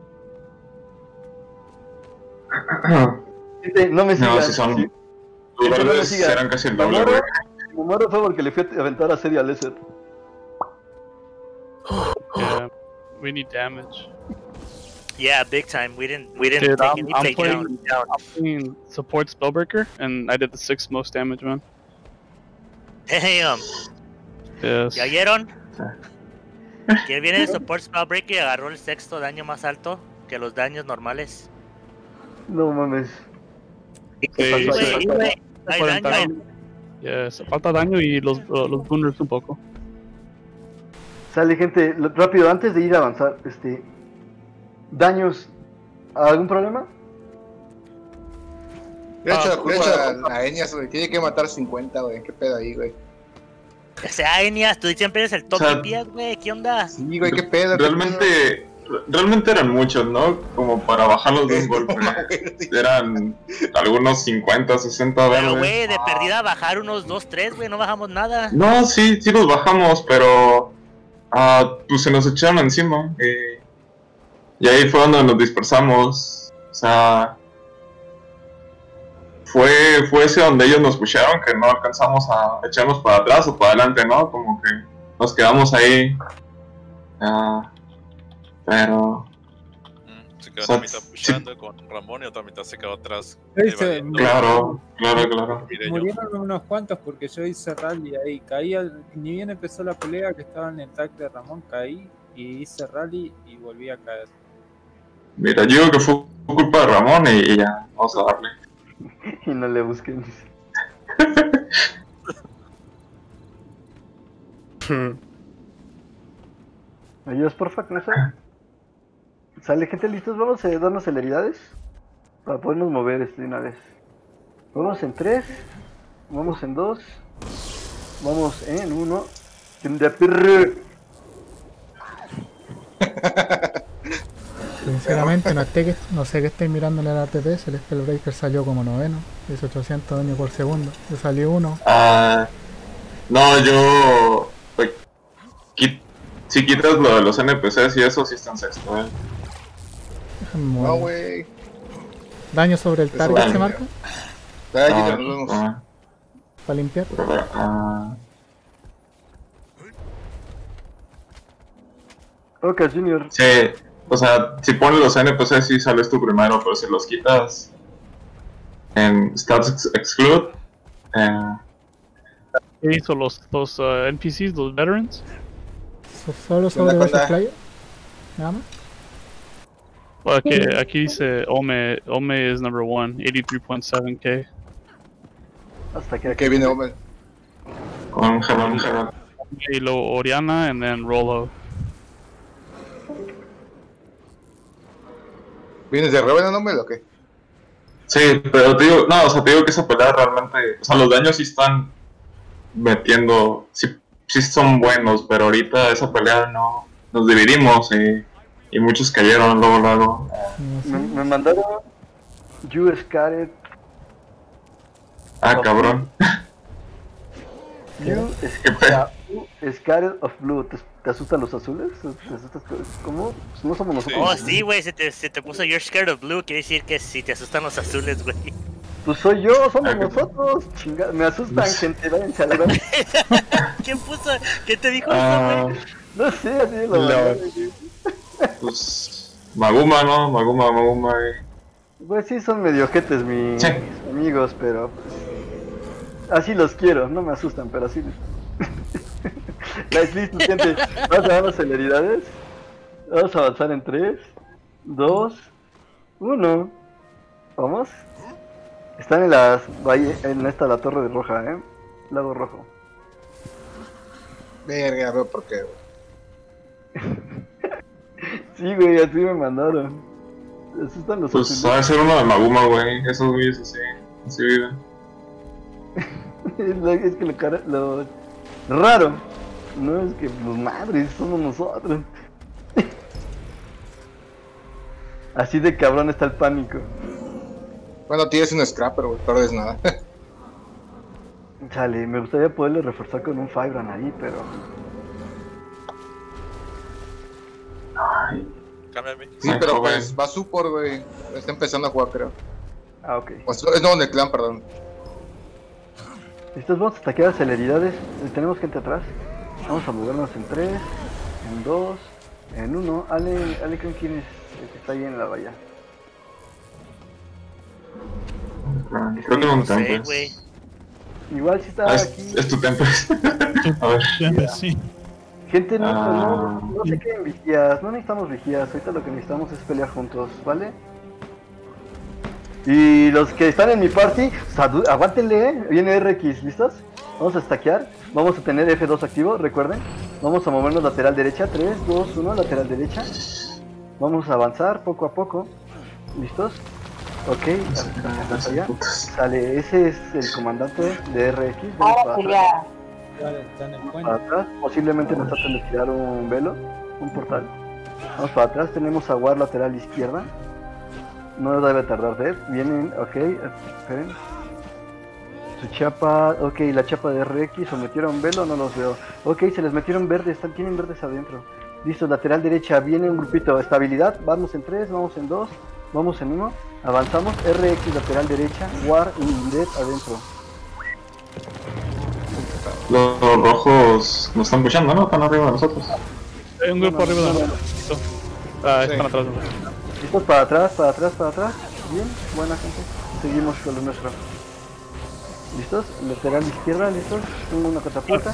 No me sigas. No, si son dólares, serán casi el doble, güey. Mi muero fue porque le fui a aventar a serie a Lesser. Yeah, we need damage. Yeah, big time. We didn't Dude, take any play I'm playing support Spellbreaker, and I did the 6th most damage, man. Damn. Yes. ¿Ya oyeron? Que viene de support Spellbreaker y agarró el 6º daño más alto que los daños normales. No mames. Sí, Sí, güey, hay 40 daño. Yes, falta daño y los booners un poco. Sale, gente, rápido, antes de ir a avanzar, daños, ¿algún problema? Le echa a Enias, güey. Tiene que matar 50, güey. ¿Qué pedo ahí, güey? O sea, Enias, tú siempre eres el top DPS, güey. ¿Qué onda? Sí, güey, qué pedo. Realmente eran muchos, ¿no? Como para bajarlos de un golpe. Eran algunos 50, 60 verdes. Pero, güey, de perdida bajar unos 2, 3, güey. No bajamos nada. No, sí los bajamos, pero... pues se nos echaron encima. Y ahí fue donde nos dispersamos. O sea... Fue ese donde ellos nos pusieron, que no alcanzamos a echarnos para atrás o para adelante, ¿no? Como que nos quedamos ahí. Pero... Se quedó una mitad pushando con Ramón y otra mitad se quedó atrás. Claro. Murieron unos cuantos porque yo hice rally ahí. Caí, ni bien empezó la pelea que estaba en el tag de Ramón, caí y hice rally y volví a caer. Mira, yo digo que fue culpa de Ramón y ya, vamos a darle. Y no le busquen. ¿Ayudas, porfa, con eso? Sale, gente, listos. Vamos a darnos celeridades para podernos mover de una vez. Vamos en 3, vamos en 2, vamos en 1. Sinceramente no sé qué estáis mirando en el ATPS. El Spellbreaker salió como noveno, 1800 daño por segundo. Yo salí 1. No, yo... Si quitas lo de los NPCs y eso, sí está en 6º, No, güey. ¿Daño sobre el target se marca? Para limpiar. Ok, Junior. Sí, o sea, si pones los NPCs sí sales tú primero, pero si los quitas en Stats Exclude... ¿Qué hizo los NPCs, los veterans? ¿Solo sobre ese player? ¿Nada más? Aquí dice Ome is number 1, 83.7k. Hasta que viene Ome. Con Jalón. Y luego Oriana, and then Rolo. ¿Vienes de Revenant, Ome, o qué? Sí, pero te digo, te digo que esa pelea realmente, o sea, los daños sí están metiendo, sí son buenos, pero ahorita esa pelea no, nos dividimos y muchos cayeron luego. Me mandaron You Scared. Cabrón. You Scared of Blue. ¿Te asustan los azules? ¿Te asustas? ¿Cómo? Pues no somos nosotros. Oh, sí, güey, se te puso You're Scared of Blue, quiere decir que si te asustan los azules, güey. Pues soy yo, somos nosotros. Chingada, me asustan, gente, váyanse a la verdad. ¿Quién puso? ¿Qué te dijo eso, güey? No sé, así de la Pues... Maguma, ¿no? Maguma. Pues sí, son medio ojetes mis amigos, pero... Así los quiero, no me asustan, pero así... Nice, listo, gente. Vamos a dar las celeridades. Vamos a avanzar en 3, 2, 1. ¿Vamos? Están en las... en la torre de roja, Lago rojo. Verga, veo por qué, güey. Sí, güey, así me mandaron. Asustan los pues va a ser uno de Maguma, güey. Esos güeyes así viven. Es que lo raro. No es que los madres somos nosotros. Así de cabrón está el pánico. Bueno, tienes un scrapper, güey, no es nada. Chale, me gustaría poderle reforzar con un Fibran ahí, pero... Cámbiame. Sí, pero pues va support, güey. Está empezando a jugar, creo. Ah, ok. No, en el clan, perdón. Listos, vamos a ataquear las celeridades. Tenemos gente atrás. Vamos a movernos en 3, en 2, en 1. Ale, ¿con quién es? el que está ahí en la valla. Creo que no sé, Tempest. güey. Igual si está Ah, aquí. es tu Tempest. A ver. Sí. Gente, no se queden vigías, no necesitamos vigías, ahorita lo que necesitamos es pelear juntos, ¿vale? Y los que están en mi party, aguántenle, viene RX, ¿listos? Vamos a stackear, vamos a tener F2 activo, recuerden. Vamos a movernos lateral derecha, 3, 2, 1, lateral derecha. Vamos a avanzar poco a poco, ¿listos? Ok, hasta allá. Sale, ese es el comandante de RX. Para atrás, posiblemente nos traten de tirar un velo, un portal. Vamos para atrás, tenemos a War lateral izquierda. No debe tardar Dead. Vienen, ok, esperen. Su chapa, ok, la chapa de RX, o metieron velo, no los veo. Ok, se les metieron verdes, tienen verdes adentro. Listo, lateral derecha, viene un grupito, estabilidad, vamos en 3, vamos en 2, vamos en 1, avanzamos, RX lateral derecha, War y Dead adentro. Los rojos nos están pushando, ¿no? Están arriba de nosotros. Hay un grupo arriba de nosotros. Están atrás. ¿Listos? Para atrás, para atrás, para atrás. Bien, buena gente. Seguimos con lo nuestro. ¿Listos? Lateral izquierda, ¿listos? Tengo una catapulta.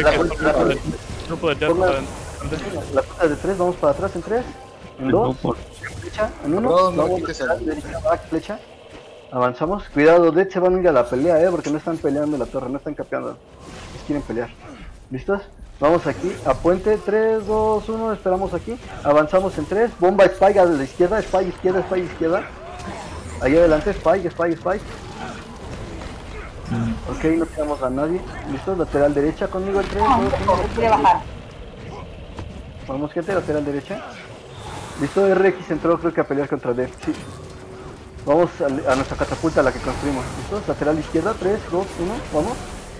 La puta de 3, vamos para atrás en 3, en 2, flecha, en 1, flecha. Avanzamos. Cuidado, Dead se van a ir a la pelea, porque no están peleando en la torre, no están capeando. Les quieren pelear. ¿Listos? Vamos aquí, a puente, 3, 2, 1, esperamos aquí. Avanzamos en 3, bomba Spike a la izquierda, Spike izquierda, Spike izquierda. Ahí adelante, Spike. Ok, no quedamos a nadie. ¿Listos? Lateral derecha conmigo en 3, 2, 1. Vamos gente, lateral derecha. Listo, RX entró creo que a pelear contra Death, sí. Vamos a nuestra catapulta, la que construimos. ¿Listos? Lateral izquierda, 3, 2, 1, vamos.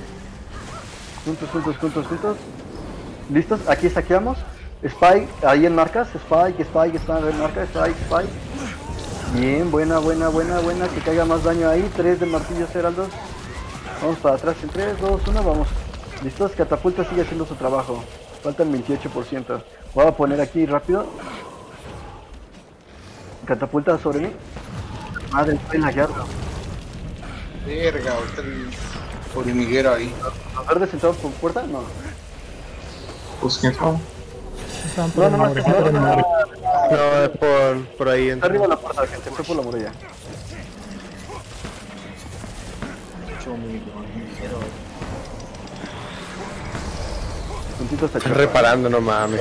Juntos. ¿Listos? Aquí saqueamos. Spike, ahí en marcas. Spike, marca, Spike. Bien, buena. Que caiga más daño ahí. 3 de martillos heraldos. Vamos para atrás en 3, 2, 1, vamos. ¿Listos? Catapulta sigue haciendo su trabajo. Faltan 28%. Voy a poner aquí rápido. Catapulta sobre mí. Madre, estoy lagueado. Verga, está el hormiguero ahí. ¿Los verdes sentados por puerta? No. Pues quién sabe. No, es por ahí. Está arriba la puerta, gente. Fue por la muralla. Están reparando, no mames.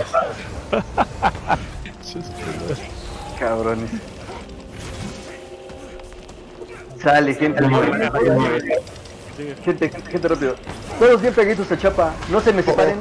Cabrones. Sale, gente. Gente rápido. Todos bien peguitos a chapa. No se me separen.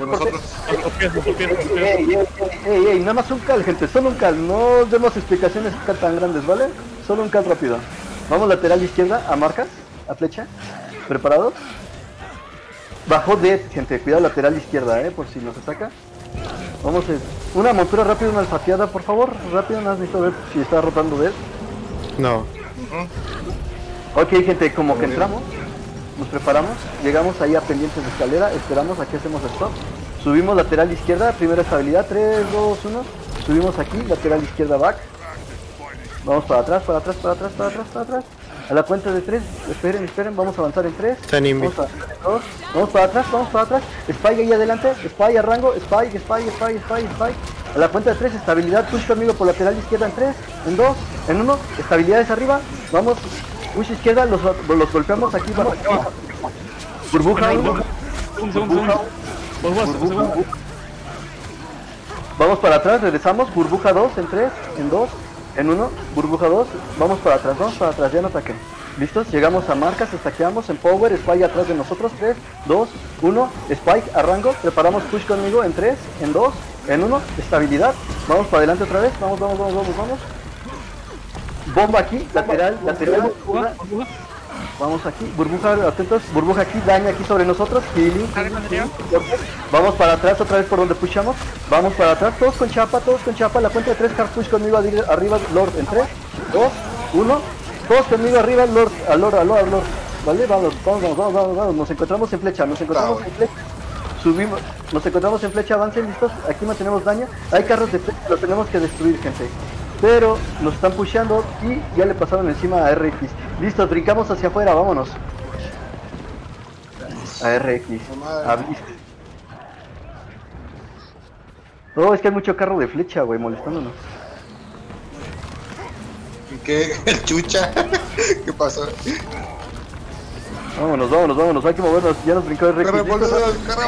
Ey, nada más un cal, gente. Solo un cal. No demos explicaciones tan grandes, ¿vale? Solo un cal rápido. Vamos lateral izquierda a marcas. A flecha. ¿Preparados? Bajó Dead, gente. Cuidado lateral izquierda, por si nos ataca. Vamos a... Una montura rápida, una alfateada, por favor. Rápido, nada más necesito ver si está rotando Dead. No. Ok, gente, como que entramos, nos preparamos, llegamos ahí a pendientes de escalera, esperamos, aquí hacemos stop. Subimos lateral izquierda, primera estabilidad, 3, 2, 1. Subimos aquí, lateral izquierda back. Vamos para atrás. A la cuenta de 3, esperen, vamos a avanzar en 3. Vamos para atrás. Spike ahí adelante, Spike a rango, Spike. A la cuenta de 3, estabilidad, push conmigo por lateral izquierda en 3, en 2, en 1, estabilidades arriba, vamos, push izquierda, los golpeamos aquí, burbuja 1, vamos para atrás, regresamos, burbuja 2, en 3, en 2, en 1, burbuja 2, vamos para atrás, ya no ataquen. ¿Listos? Llegamos a marcas, estaqueamos en power, Spike atrás de nosotros, 3, 2, 1, Spike a rango, preparamos push conmigo en 3, en 2, en 1, estabilidad, vamos para adelante otra vez, vamos. Bomba aquí, lateral, una. Vamos aquí, burbuja, atentos, burbuja aquí, daño aquí sobre nosotros, healing. Vamos para atrás otra vez por donde pushamos, vamos para atrás, todos con chapa, la cuenta de 3, hard push conmigo arriba, Lord, en 3, 2, 1, todos conmigo arriba, Lord, a Lord, vale, vamos, nos encontramos en flecha, subimos, nos encontramos en flecha, avancen, listos, aquí mantenemos daño, hay carros de flecha, los tenemos que destruir, gente. pero nos están pusheando y ya le pasaron encima a RX. Listo, brincamos hacia afuera, vámonos. A RX, a Blitz. Oh, es que hay mucho carro de flecha, güey, molestándonos. ¿Qué? ¿Chucha? ¿Qué pasó? Vámonos, hay que movernos, ya nos brincó RX. Carra, boludo,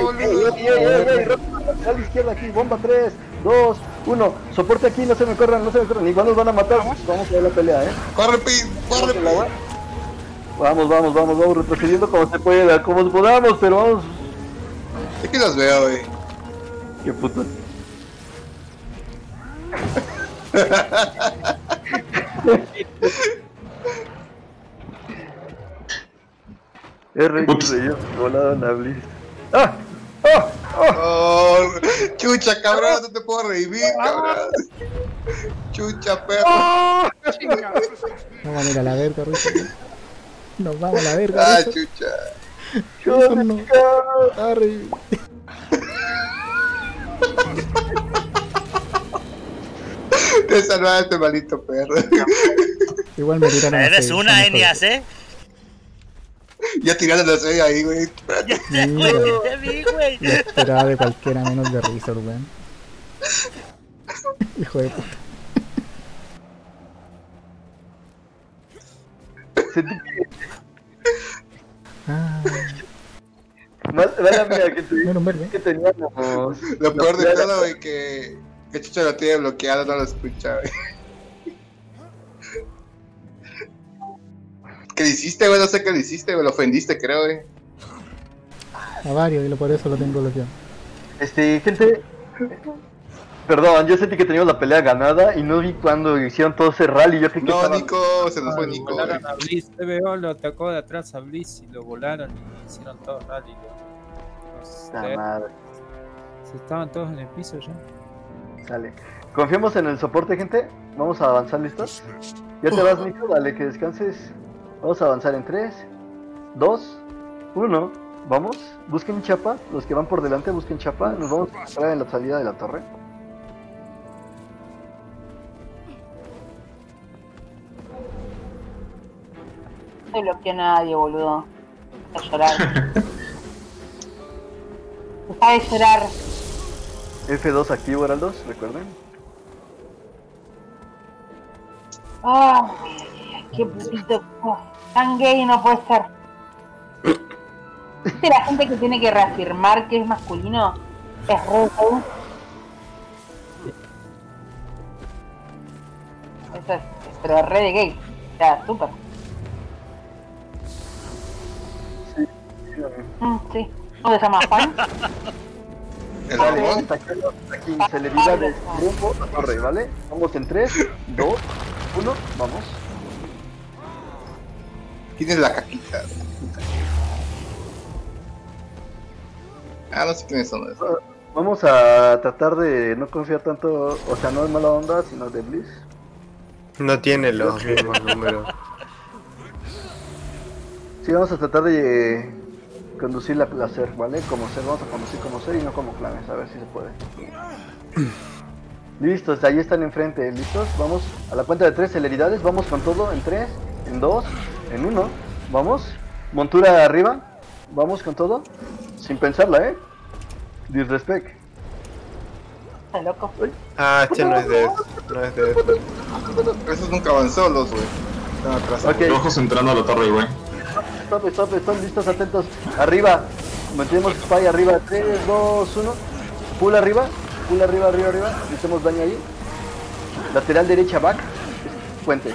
a la izquierda aquí, bomba 3, 2, 1, soporte aquí, no se me corran, igual nos van a matar, vamos a ver la pelea, corre, Pin, corre, Pin. Vamos, retrocediendo como se pueda, como podamos, pero vamos. Es que los veo, güey. Qué puto. RX de ellos volaron a Blitz. ¡Ah! Oh, chucha, cabrón, no te puedo revivir, cabrón. Chucha, perro. Vamos a ir a la verga, Ruiz. Nos vamos a la verga. Ah, chucha. Eso no. Arre. Te salvaste, maldito perro. Igual me tiraron. Eres una Enias, Ya tiraron la serie ahí, güey. Yo esperaba de cualquiera menos de Razor, weón. Hijo de puta. que teníamos. Lo peor de todo, güey, que Chucha lo tiene bloqueado, no lo escucha, güey. ¿Qué le hiciste, güey? No sé qué le hiciste, güey. Lo ofendiste, creo, güey. A varios, y por eso lo tengo bloqueado. Gente. Perdón, yo sentí que teníamos la pelea ganada y no vi cuando hicieron todo ese rally. Yo creí que no, Nico, se nos fue Nico. Volaron a Blitz, TVO lo atacó de atrás a Blitz y lo volaron y hicieron todo rally. Madre. Se estaban todos en el piso ya. Dale. Confiamos en el soporte, gente. Vamos a avanzar, ¿listos? Ya te vas, Nico, dale, que descanses. Vamos a avanzar en 3, 2, 1. Vamos, busquen chapa. Los que van por delante busquen chapa. Nos vamos a parar en la salida de la torre. No bloqueó a nadie, boludo. A llorar. Deja de llorar. F2 activo, Heraldos, recuerden. Oh, qué putito. Oh, tan gay no puede ser. ¿Viste la gente que tiene que reafirmar que es masculino? Es re gay. Eso es, pero re de gay. O sea, súper. Sí. ¿Cómo se llama? ¿Juan? El Ramón. Aquí, celeridad de rumbo a torre, ¿vale? Vamos en 3, 2, 1, vamos. ¿Quién es la caquita? Ah, no sé quiénes son esos. Vamos a tratar de no confiar tanto, o sea, no de mala onda, sino de Blitz. No tiene los mismos números. Sí, vamos a tratar de conducir la placer, ¿vale? Como ser, vamos a conducir como ser y no como clanes, a ver si se puede. Listos, ahí están enfrente, ¿listos? Vamos a la cuenta de 3 celeridades, vamos con todo en 3, en 2, en 1, vamos. Montura arriba, vamos con todo, sin pensarla, Disrespect. Está loco. Ah, este no es de eso, no es de eso. Esos nunca avanzó los, güey. Están atrás. Okay. Ojos entrando a la torre, güey. Stop, listos, atentos. Arriba, metemos spy arriba. 3, 2, 1. Pull arriba. Hacemos daño ahí. Lateral derecha, back. Puente.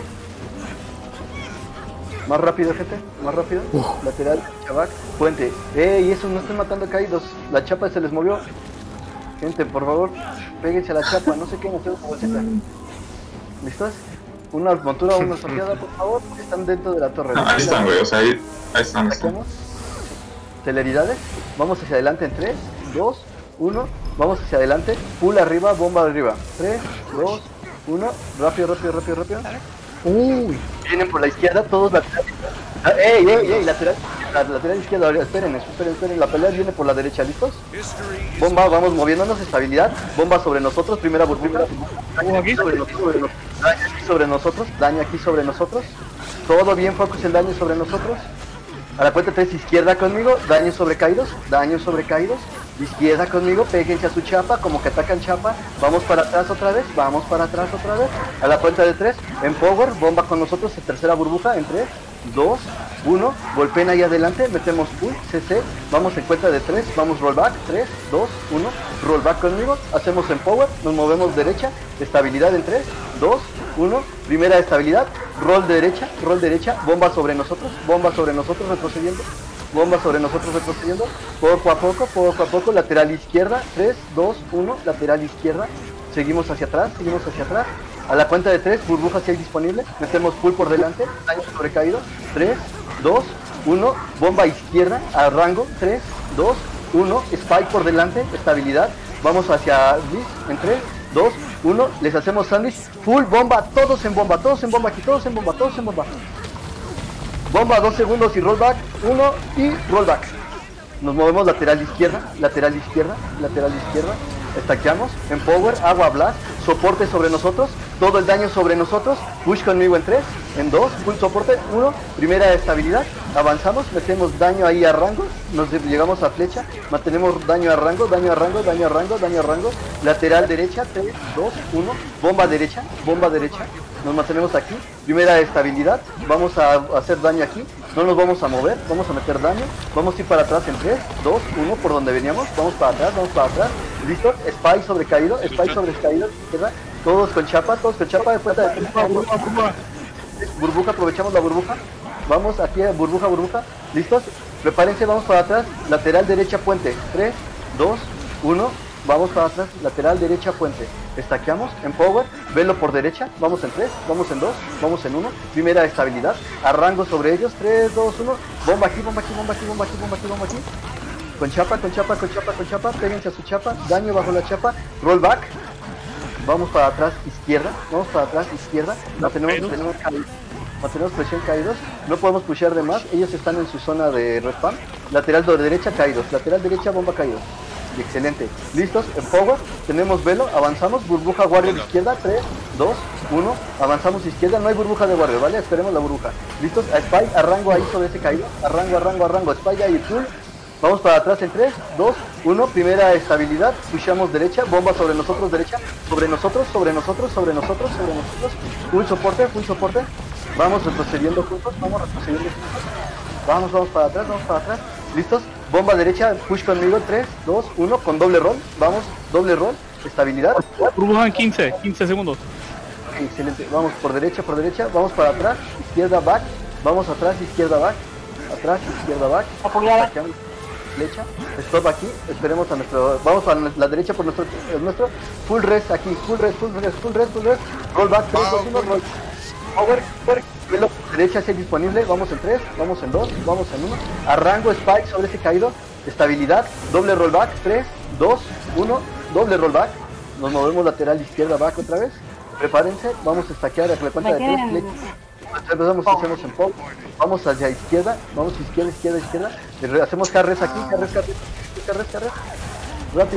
Más rápido, gente. Más rápido. Lateral derecha, back. Puente. Y eso, no estén matando caídos. La chapa se les movió. Gente, por favor, péguense a la chapa. No se queden haciendo como bolsita. ¿Listos? Una montura o una sorteada, por favor. Están dentro de la torre. Ahí están, güey. O sea, ahí están. Celeridades. Vamos hacia adelante en 3, 2, 1. Vamos hacia adelante. Pull arriba, bomba arriba. 3, 2, 1. Rápido. Uy. Vienen por la izquierda, todos laterales. ¡Ey! Lateral. lateral izquierda, esperen, la pelea viene por la derecha, ¿listos? Bomba, vamos moviéndonos, estabilidad, bomba sobre nosotros, primera burbuja, daño aquí sobre nosotros, daño aquí sobre nosotros, todo bien, focus en daño sobre nosotros, a la cuenta 3 izquierda conmigo, daños sobre caídos, izquierda conmigo, péguense a su chapa, como que atacan chapa, vamos para atrás otra vez, a la cuenta de 3, en power, bomba con nosotros, tercera burbuja, en 3, 2, 1, golpeen ahí adelante, metemos full, CC, vamos en cuenta de 3, vamos rollback, 3, 2, 1, rollback conmigo, hacemos en power, nos movemos derecha, estabilidad en 3, 2, 1, primera estabilidad, roll derecha, bomba sobre nosotros retrocediendo, poco a poco, lateral izquierda, 3, 2, 1, lateral izquierda, seguimos hacia atrás, a la cuenta de 3, burbuja si hay disponible, metemos full por delante, daño sobrecaído, 3, 2, 1, bomba izquierda, a rango, 3, 2, 1, spike por delante, estabilidad, vamos hacia Bliss, en 3, 2, 1, les hacemos sándwich, full bomba, todos en bomba aquí, bomba 2 segundos y rollback, 1 y rollback, nos movemos lateral izquierda, estaqueamos, en power, agua blast, soporte sobre nosotros, todo el daño sobre nosotros, push conmigo en 3, en 2, full soporte, 1, primera estabilidad, avanzamos, metemos daño ahí a rango, nos llegamos a flecha, mantenemos daño a rango, lateral derecha, 3, 2, 1, bomba derecha, nos mantenemos aquí, primera estabilidad, vamos a hacer daño aquí, no nos vamos a mover, vamos a meter daño, vamos a ir para atrás en 3, 2, 1, por donde veníamos, vamos para atrás, listo, spy sobre caído, izquierda, todos con chapa, de puerta de burbuja, aprovechamos la burbuja, vamos aquí a burbuja, listos, prepárense, vamos para atrás, lateral derecha puente, 3, 2, 1, vamos para atrás, lateral derecha puente, estaqueamos, en power, velo por derecha, vamos en 3, vamos en 2, vamos en 1, primera estabilidad, a rango sobre ellos, 3, 2, 1, bomba aquí, con chapa, péguense a su chapa, daño bajo la chapa, rollback, vamos para atrás izquierda, mantenemos presión caídos, no podemos pushear de más, ellos están en su zona de respawn, lateral derecha caídos, lateral derecha bomba caídos, excelente, listos, en power, tenemos velo, avanzamos, burbuja warrior izquierda, 3, 2, 1, avanzamos izquierda, no hay burbuja de warrior, ¿vale? Esperemos la burbuja, listos, a spy, a rango ahí sobre ese caído, a rango, spy ahí full, vamos para atrás en 3, 2, 1, primera estabilidad, pushamos derecha, bomba sobre nosotros, derecha, sobre nosotros, full soporte, vamos retrocediendo juntos, vamos para atrás, listos, bomba derecha, push conmigo, 3, 2, 1, con doble roll, estabilidad. Burbuja en 15 segundos. Excelente, vamos por derecha, vamos para atrás, izquierda back, vamos atrás, izquierda back, flecha, stop aquí, esperemos a nuestro, vamos a la derecha por nuestro full rest aquí, full rest, roll back, 3, 2, 1, roll, power, velo derecha si es disponible, vamos en 3, vamos en 2, vamos en 1, a rango spike sobre ese caído, estabilidad, doble rollback, 3, 2, 1, doble rollback, nos movemos lateral izquierda back otra vez, prepárense, vamos a stackear a la cuenta de 3, flecha. Empezamos, hacemos en pop, vamos hacia izquierda, izquierda, hacemos carres aquí, rápido,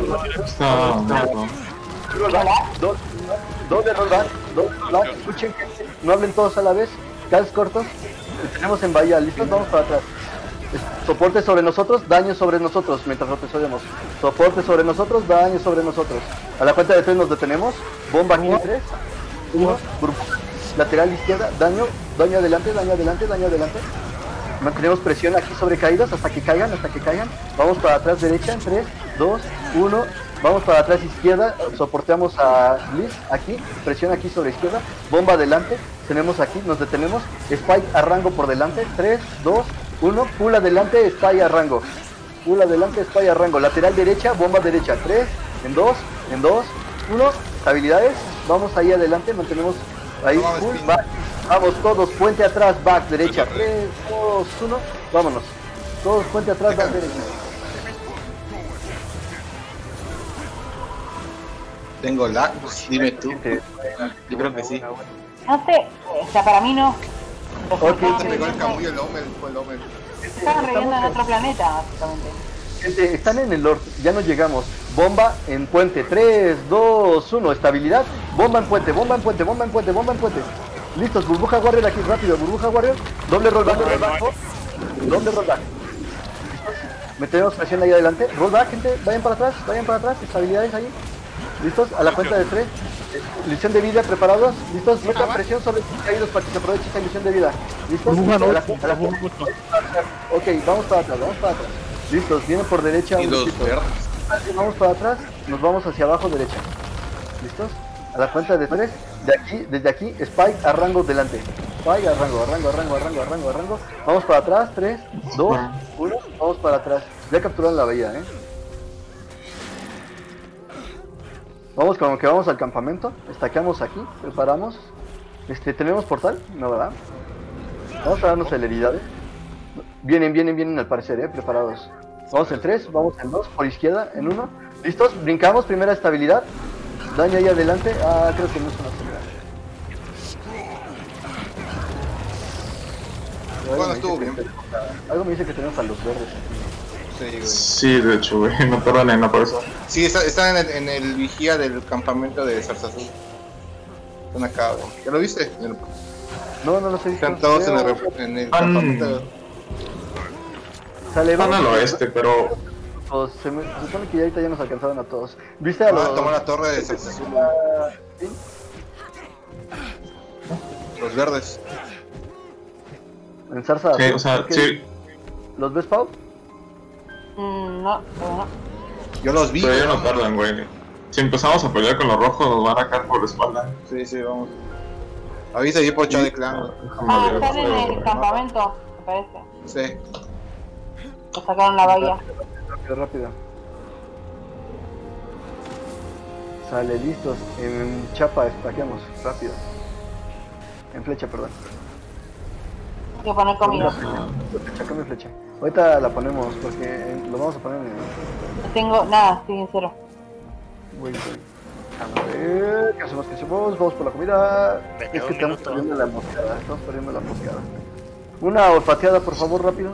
doble rollback, escuchen, no hablen todos a la vez, calls cortos, tenemos en bahía, listos, vamos para atrás, soporte sobre nosotros, daño sobre nosotros, mientras retrocedemos, soporte sobre nosotros, daño sobre nosotros, a la cuenta de 3 nos detenemos, bomba aquí en 3, 1, burbuja, lateral izquierda, daño adelante, mantenemos presión aquí sobre caídos hasta que caigan, vamos para atrás derecha en 3, 2, 1, vamos para atrás izquierda, soporteamos a Bliss, aquí, presión aquí sobre izquierda, bomba adelante, tenemos aquí, nos detenemos, spike a rango por delante, 3, 2, 1, pull adelante, spike a rango, lateral derecha, bomba derecha, 3, en 2, 1, estabilidades, vamos ahí adelante, mantenemos ahí, full, back, vamos todos, puente atrás, back, derecha, 3, 2, 1, vámonos, todos puente atrás, back, derecha. Tengo lag, dime tú. Yo creo que sí. No sé, o sea, para mí no. Ok, te pegó el Camuy, el Omen, fue el Omen. Están reviviendo en otro planeta, básicamente. Gente, están en el Lord, ya no llegamos. Bomba en puente, 3, 2, 1, estabilidad. Bomba en puente, bomba en puente, bomba en puente, bomba en puente. Listos, burbuja warrior aquí, rápido, burbuja warrior. Doble rollback, doble rollback. Metemos presión ahí adelante. Rollback, gente, vayan para atrás, estabilidades ahí. Listos, a la cuenta de 3. Ilusión de vida, preparados. Listos, meta presión sobre los caídos para que se aproveche esta ilusión de vida. Listos, ok, vamos para atrás, Listos, vienen por derecha. Y los verdes. Vamos para atrás, nos vamos hacia abajo derecha. ¿Listos? A la cuenta de 3, desde aquí, Spike a rango delante. Spike a rango. Vamos para atrás, 3, 2, 1, vamos para atrás. Ya capturaron la bahía, Vamos como que vamos al campamento, estaqueamos aquí, preparamos. ¿Tenemos portal? No, ¿verdad? Vamos a darnos celeridades. Vienen al parecer, preparados. Vamos en 3, vamos en 2, por izquierda, en 1. ¿Listos? Brincamos, primera estabilidad. Daño ahí adelante. Ah, creo que no es una acelerador. Bueno, estuvo bien. Algo me dice que tenemos a los verdes. Sí, de hecho, güey, no tardan en aparecer. Sí, están en el vigía del campamento de Zarzazú. Están acá, güey. ¿Ya lo viste? No lo sé. Están todos en el campamento. Están al oeste, pero... Se supone que ya ahorita ya nos alcanzaron a todos. ¿Viste a los... tomar la torre de Zarzazú. ¿Sí? Los verdes. En Zarza. Sí, o sea, sí. ¿Los ves, Pau? No. Yo los vi. Pero ya no tardan, güey. Si empezamos a pelear con los rojos, nos van a caer por la espalda. Sí, vamos. Avisa ahí por chat de clan. Están en el campamento, me parece. Sí. Lo sacaron la bahía. Rápido. Sale, listos. En chapa, estaqueamos. Rápido. En flecha, perdón. Hay que poner comida. Sacame flecha. Ahorita la ponemos porque lo vamos a poner en... No tengo nada, estoy en cero. Voy. A ver, ¿qué hacemos? Vamos por la comida. Es que estamos perdiendo la moscada. Una olfateada, por favor, rápido.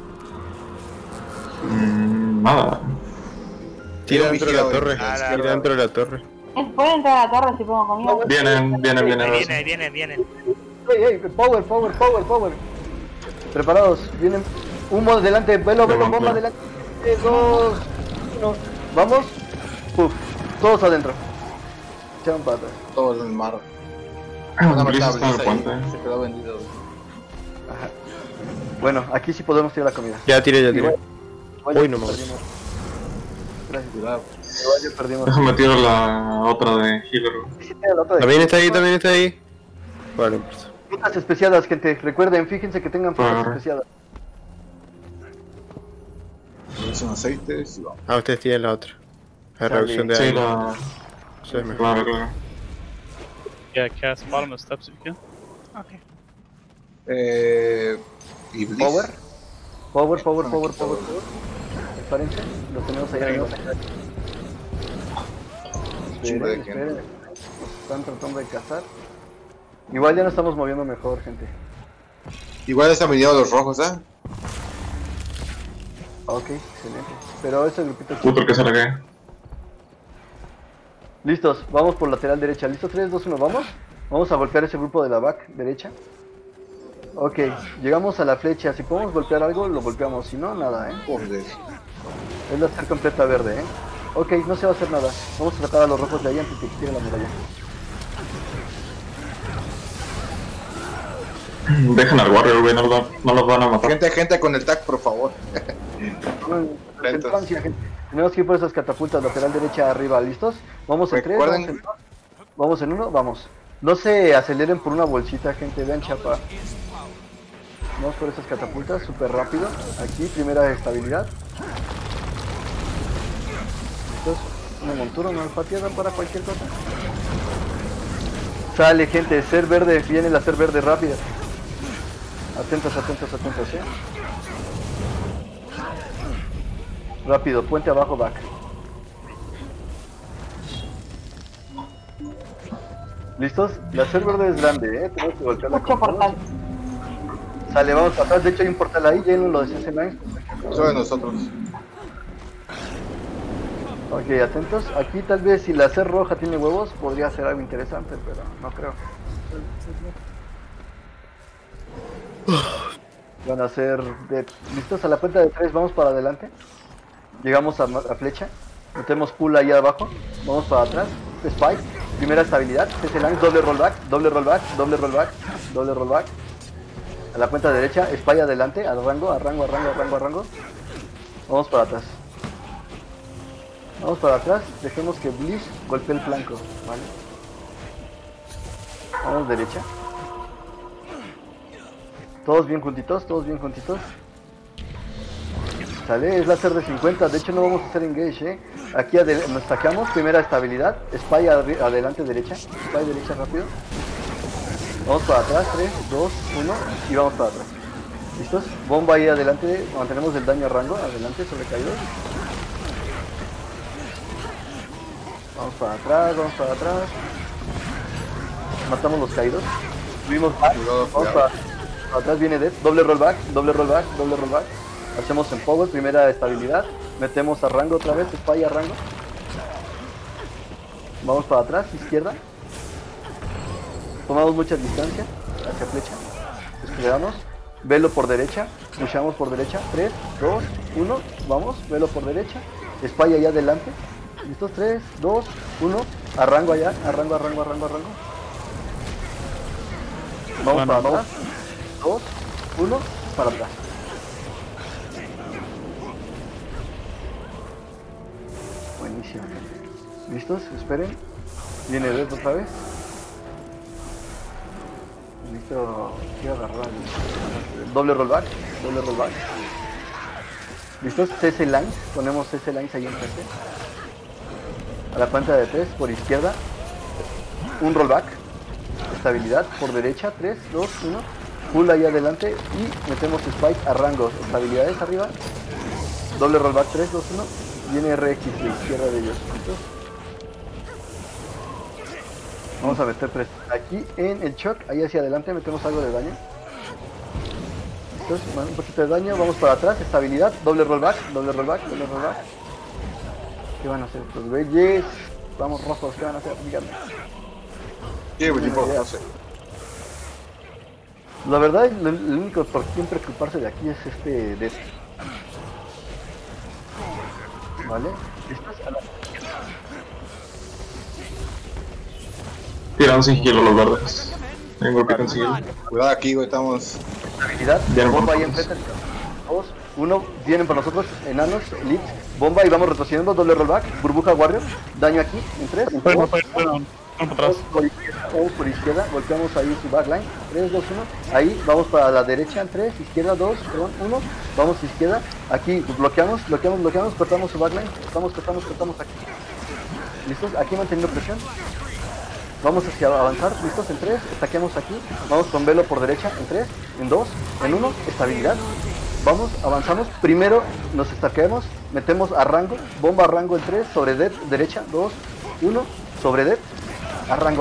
Nada. Tira dentro de la torre. Tira dentro de la torre. ¿Pueden entrar a la torre si pongo comida? Vienen. Vienen. Hey, power. Preparados, vienen. Humo delante, velo, bomba delante. 2, 1. Vamos. Puf, todos adentro. Echaron para atrás. Todos en el mar. Se quedó vendido. Ajá. Bueno, aquí sí podemos tirar la comida. Ya tiré. Uy, no más. Gracias. Igual ya perdimos. Déjame tirar la otra de healer. También está ahí. Vale, pues. Frutas especiadas, gente. Recuerden, fíjense que tengan frutas especiadas. Son aceites y vamos. Ustedes tienen la otra. La reducción de Sí, aire. la... Eso es mejor. Claro. Yeah, cast bottom of steps if you can. Okay. Iblis. Power. Espérense, lo tenemos ahí arriba. Esperen. Nos están tratando de cazar. Igual ya nos estamos moviendo mejor, gente. Igual están viniendo los rojos, Ok, excelente. Pero ese grupito... Puto que se la cae. Listos, vamos por lateral derecha. ¿Listos? 3, 2, 1, ¿vamos? Vamos a golpear ese grupo de la back derecha. Ok, llegamos a la flecha. Si podemos golpear algo, lo golpeamos. Si no, nada, Es la hacer completa verde, Ok, no se va a hacer nada. Vamos a sacar a los rojos de ahí antes de que tiren la muralla. Dejen al warrior, güey, no los van a matar. Gente con el tag, por favor. Gente. Tenemos que ir por esas catapultas lateral derecha arriba, ¿listos? Vamos en 3, vamos en 1, vamos. No se aceleren por una bolsita, gente, vean chapa. Vamos por esas catapultas, súper rápido. Aquí, primera estabilidad. ¿Listos? Una montura, una olfateada para cualquier cosa. Sale, gente, ser verde, viene la ser verde rápida. Atentos, Rápido, puente abajo, back. ¿Listos? La ser verde es grande, tenemos que voltear la Mucho portal. Sale, vamos para atrás. De hecho hay un portal ahí, lleno lo de CC Lines. Sobre nosotros. Ok, atentos. Aquí tal vez si la C roja tiene huevos, podría ser algo interesante, pero no creo. Van a ser listos a la cuenta de 3, vamos para adelante. Llegamos a flecha. Metemos pull ahí abajo. Vamos para atrás. Spike. Primera estabilidad. CC Lines, doble rollback, doble rollback, doble rollback, doble rollback. A la cuenta derecha, spy adelante, al rango, a rango, a rango, a rango, a rango. Vamos para atrás. Vamos para atrás, dejemos que Bliss golpee el flanco, ¿vale? Vamos derecha. Todos bien juntitos, todos bien juntitos. Sale, es láser de 50, de hecho no vamos a hacer engage, Aquí nos saqueamos, primera estabilidad, spy adelante derecha, spy derecha rápido. Vamos para atrás, 3, 2, 1 y vamos para atrás. ¿Listos? Bomba ahí adelante, mantenemos el daño a rango, adelante, sobrecaídos. Vamos para atrás, vamos para atrás. Matamos los caídos. Subimos back, vamos para atrás, viene Death, doble rollback, doble rollback, doble rollback. Hacemos en power, primera estabilidad. Metemos a rango otra vez, spy a rango. Vamos para atrás, izquierda. Tomamos mucha distancia hacia flecha. Desplegamos. Velo por derecha. Pushamos por derecha. 3, 2, 1. Vamos. Velo por derecha. Spy allá adelante. ¿Listos? 3, 2, 1. A rango allá. A rango, a rango, a rango, a rango. Vamos para atrás. 2, 1. Para atrás. Buenísimo. ¿Listos? Esperen. Viene Death otra vez. Listo, quiero agarrar doble rollback, doble rollback. ¿Listos? CC Lines, ponemos CC Lines ahí enfrente. A la cuenta de 3, por izquierda. Un rollback. Estabilidad, por derecha, 3, 2, 1. Pull ahí adelante y metemos spike a rango. Estabilidades arriba. Doble rollback, 3, 2, 1. Viene RX de izquierda de ellos. ¿Listos? Vamos a meter aquí en el shock, ahí hacia adelante metemos algo de daño. Entonces, un poquito de daño, vamos para atrás, estabilidad, doble rollback, doble rollback, doble rollback. ¿Qué van a hacer estos güeyes? Vamos rojos, ¿qué van a hacer? Díganme. No sé. La verdad, el único por quien preocuparse de aquí es de este. ¿Vale? ¿Listos? Tiran sigilo los verdes. Hay un golpito en sigilo. Cuidado aquí, güey, estamos. Estabilidad, bomba ahí enfrente. 2, 1, vienen por nosotros, enanos, elite, bomba y vamos retrocediendo, doble rollback, burbuja warrior, daño aquí, en 3, en 2, vamos por izquierda, golpeamos ahí su backline, 3, 2, 1, ahí, vamos para la derecha, en 3, izquierda, 2, perdón, 1, vamos izquierda, aquí, bloqueamos, cortamos su backline, cortamos aquí. ¿Listos? Aquí manteniendo presión. Vamos hacia avanzar, listos, en 3, estaqueamos aquí, vamos con velo por derecha, en 3, en 2, en 1, estabilidad, vamos, avanzamos, primero nos estaqueamos, metemos a rango, bomba a rango en 3, sobre dead, derecha, 2, 1, sobre dead, a rango,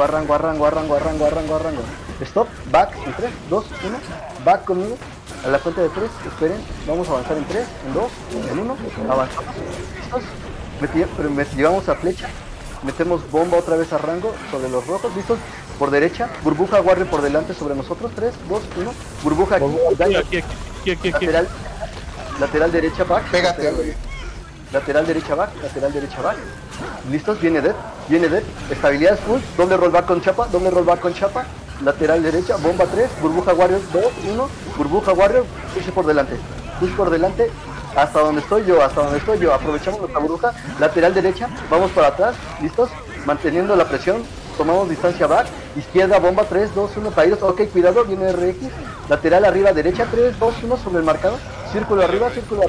stop, back, en 3, 2, 1, back conmigo, a la cuenta de 3, esperen, vamos a avanzar en 3, en 2, en 1, avanzamos, listos, llevamos a flecha. Metemos bomba otra vez a rango sobre los rojos, listos, por derecha, burbuja warrior por delante sobre nosotros, 3, 2, 1, burbuja aquí, lateral derecha back, pégate, güey. Lateral derecha back, listos, viene dead, estabilidad full, doble rollback con chapa, lateral derecha, bomba 3, burbuja warrior 2, 1, burbuja warrior, push por delante, hasta donde estoy yo, aprovechamos nuestra burbuja, lateral derecha, vamos para atrás, listos, manteniendo la presión, tomamos distancia back, izquierda, bomba, 3, 2, 1, caídos, ok, cuidado, viene RX, lateral arriba, derecha, 3, 2, 1, sobre el marcado, círculo arriba,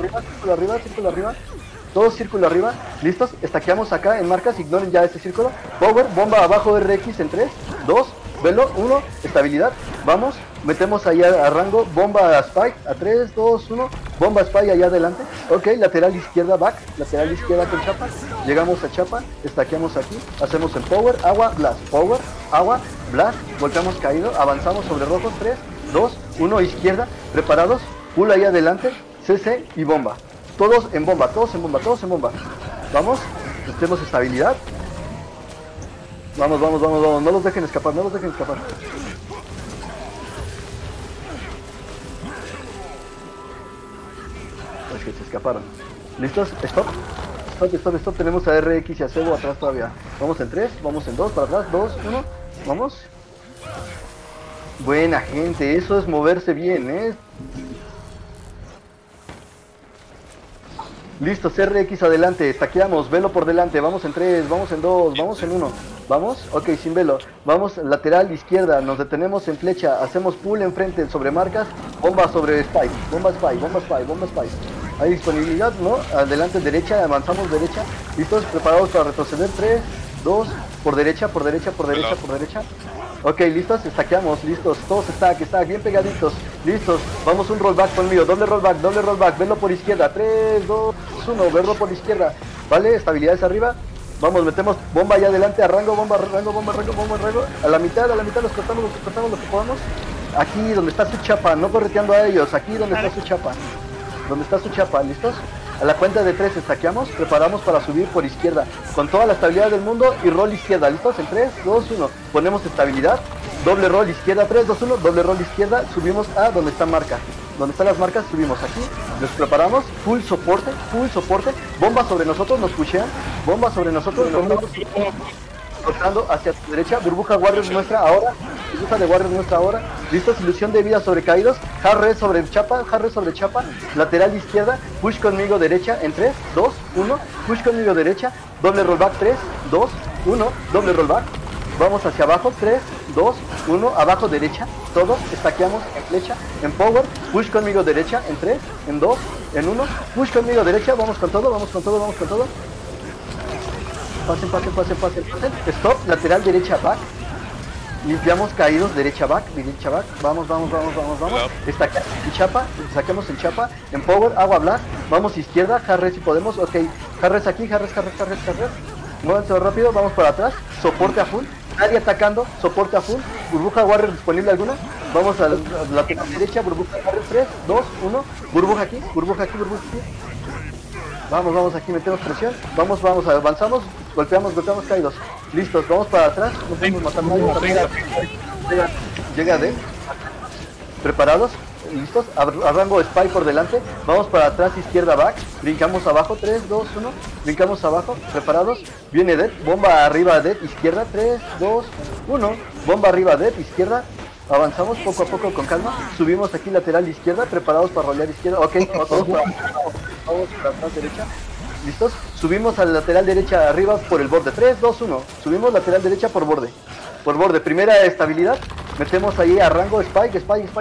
todo círculo arriba, listos, estaqueamos acá en marcas, ignoren ya este círculo, power, bomba abajo, RX en 3, 2, velo, 1, estabilidad, vamos, metemos allá a rango, bomba a spike, a 3, 2, 1, bomba spike allá adelante, ok, lateral izquierda back, lateral izquierda con chapa, llegamos a chapa, estaqueamos aquí, hacemos el power, agua, blast, golpeamos caído, avanzamos sobre rojos, 3, 2, 1, izquierda, ¿Preparados? Pull ahí adelante, CC y bomba. Todos en bomba, todos en bomba, todos en bomba. Vamos, tenemos estabilidad. Vamos, vamos, vamos, vamos. No los dejen escapar, no los dejen escapar. Es que se escaparon. ¿Listos? Stop. Stop, stop, stop. Tenemos a RX y a Cebo atrás todavía. Vamos en 3, vamos en 2, para atrás. 2, 1. Vamos. Buena gente, eso es moverse bien, ¿eh? Listo, RX adelante, estaqueamos, velo por delante, vamos en 3, vamos en 2, vamos en 1, vamos, ok, sin velo, vamos lateral izquierda, nos detenemos en flecha, hacemos pull enfrente sobre marcas, bomba sobre spike, bomba spike, bomba spike, bomba spike. Hay disponibilidad, ¿no? Adelante derecha, avanzamos derecha, listos, preparados para retroceder, 3, 2, por derecha, por derecha, por derecha, por derecha. Ok, listos, estaqueamos, listos, todos stack, bien pegaditos, listos, vamos un rollback conmigo, doble rollback, verlo por izquierda, 3, 2, 1, verlo por izquierda, ¿vale? Estabilidades arriba, vamos, metemos bomba allá adelante, a rango, bomba, rango, bomba, rango, bomba, rango, a la mitad los cortamos lo que podamos, aquí donde está su chapa, no correteando a ellos, aquí donde está su chapa, ¿listos? A la cuenta de 3 estaqueamos, preparamos para subir por izquierda, con toda la estabilidad del mundo y roll izquierda, ¿listos? En 3, 2, 1, ponemos estabilidad, doble roll izquierda, 3, 2, 1, doble roll izquierda, subimos a donde está marca, donde están las marcas, subimos aquí, nos preparamos, full soporte, bomba sobre nosotros, nos pushean, bomba sobre nosotros, cortando hacia tu derecha, burbuja Warriors nuestra ahora, burbuja de Warriors nuestra ahora, listos, ilusión de vida sobre caídos, Harre sobre chapa, lateral izquierda, push conmigo derecha, en 3, 2, 1, push conmigo derecha, doble rollback, 3, 2, 1, doble rollback, vamos hacia abajo, 3, 2, 1, abajo derecha, todos, estaqueamos en flecha, en power, push conmigo derecha, en 3, en 2, en 1, push conmigo derecha, vamos con todo, pasen, stop, lateral derecha back, limpiamos caídos, derecha back, vamos, estaqueamos en chapa, en power, agua blast, vamos izquierda, Harres si podemos, ok, Harres aquí, Harres, muévanse rápido, vamos para atrás, soporte a full, nadie atacando, soporte a full, burbuja Warrior disponible alguna, vamos a la lateral derecha, burbuja Warrior, 3, 2, 1, burbuja aquí, vamos, aquí metemos presión, vamos, avanzamos, golpeamos caídos, listos, vamos para atrás, no podemos matar nadie, llega D, preparados, listos, a rango spy por delante, vamos para atrás, izquierda back, brincamos abajo, 3, 2, 1, brincamos abajo, preparados, viene Dead, bomba arriba Dead, izquierda, 3, 2, 1, bomba arriba Dead, izquierda, avanzamos poco a poco con calma, subimos aquí lateral izquierda, preparados para rolear izquierda, ok, vamos para atrás derecha, listos, subimos al lateral derecha arriba por el borde, 3, 2, 1, subimos lateral derecha por borde, primera estabilidad, metemos ahí a rango spike,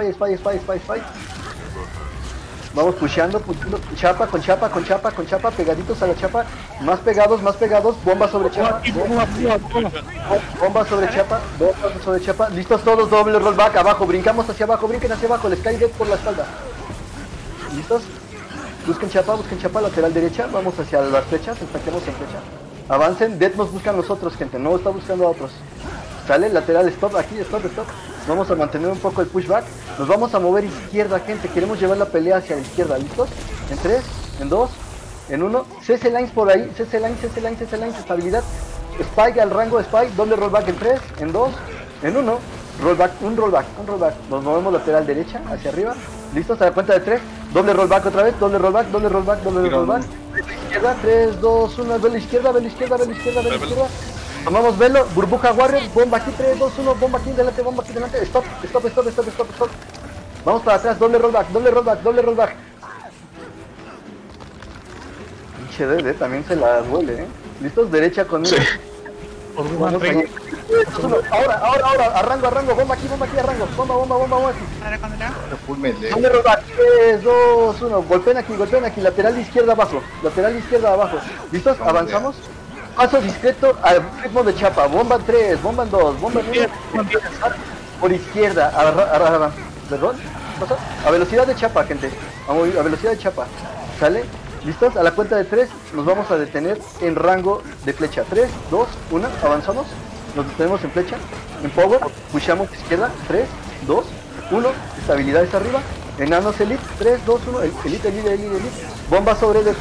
vamos pusheando, chapa con chapa, pegaditos a la chapa, más pegados, bomba sobre chapa, bomba sobre chapa, listos todos, doble rollback, abajo, brincamos hacia abajo, brinquen hacia abajo, les cae Dead por la espalda, listos, busquen chapa, lateral derecha, vamos hacia las flechas, estaquemos en flecha, avancen, Dead nos busca a nosotros, gente, no está buscando a otros, sale, lateral, stop, aquí, stop, vamos a mantener un poco el pushback, nos vamos a mover izquierda, gente, queremos llevar la pelea hacia la izquierda, ¿listos? En 3, en 2, en 1, CC lines por ahí, CC lines, estabilidad, spike al rango de spike, doble rollback en 3, en 2, en 1, rollback, un rollback, nos movemos lateral derecha, hacia arriba, listos, a la cuenta de 3, doble rollback otra vez, doble rollback, izquierda, 3, 2, 1, velo izquierda, tomamos velo, burbuja Warrior, bomba aquí, 3, 2, 1, bomba aquí delante, stop, vamos para atrás, doble rollback, pinche DD también se la huele, listos, derecha conmigo, vamos allá. Ahora, a rango, bomba aquí, a rango, bomba aquí. Doble rollback, 3, 2, 1, golpeen aquí, lateral izquierda abajo, listos, avanzamos. Paso discreto al ritmo de chapa, bomba en 3, bomba en 2, bomba en 1, por izquierda, perdón, a velocidad de chapa, gente, a velocidad de chapa, ¿sale? ¿Listos? A la cuenta de 3 nos vamos a detener en rango de flecha, 3, 2, 1, avanzamos, nos detenemos en flecha, en power, pushamos izquierda, 3, 2, 1, estabilidades arriba, Enanos Elite, 3, 2, 1, Elite. Bomba sobre Death.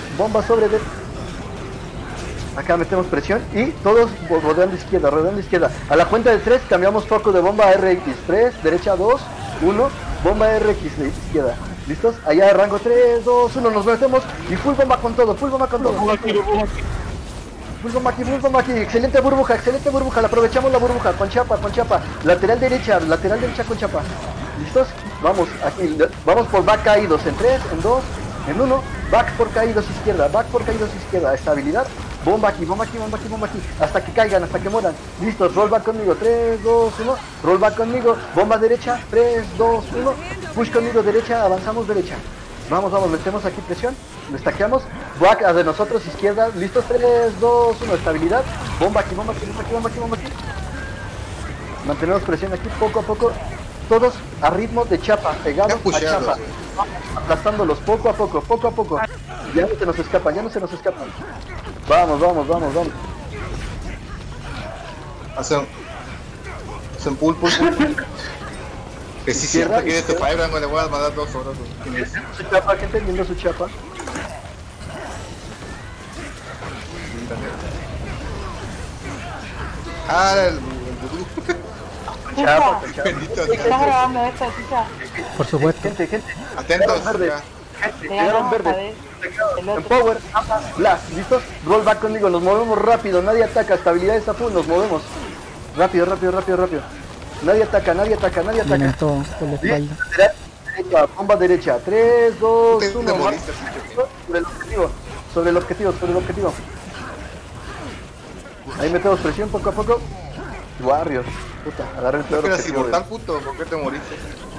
Acá metemos presión y todos rodeando izquierda. A la cuenta de 3 cambiamos foco de bomba a RX. 3, derecha 2, 1, bomba RX de izquierda. ¿Listos? Allá rango 3, 2, 1, nos metemos y full bomba con todo. Full bomba aquí, excelente burbuja, le aprovechamos la burbuja, con chapa, lateral derecha con chapa. ¿Listos? Vamos, aquí, vamos por back caídos, en 3, en 2, en 1, back por caídos izquierda, estabilidad, bomba aquí, hasta que caigan, hasta que mueran. Listos, rollback conmigo, 3, 2, 1, rollback conmigo, bomba derecha, 3, 2, 1, push conmigo derecha, avanzamos derecha. Vamos, metemos aquí presión, destaqueamos, back a de nosotros, izquierda, listos, 3, 2, 1, estabilidad, bomba aquí. Mantenemos presión aquí, poco a poco, todos a ritmo de chapa, pegados a chapa, aplastándolos poco a poco, ya no se nos escapan, vamos. Hacen pull. Que si siempre quiere este Firebrand, le voy a mandar 2 horas. Su chapa, gente, viendo su chapa. El vudú. Chapa. ¿Estás grabando esto, chica? Por supuesto. Gente. Atentos. Llegaron verde. En power, blast, ¿listos? Rollback conmigo, nos movemos rápido, nadie ataca, estabilidad está full, nos movemos. Rápido. Nadie ataca. Viene esto por la espalda. Derecha, bomba derecha, 3, 2, 1, sobre el objetivo. Ahí metemos presión poco a poco. Warriors, puta, agarré el peor objetivo. Puto, ¿por qué te moriste?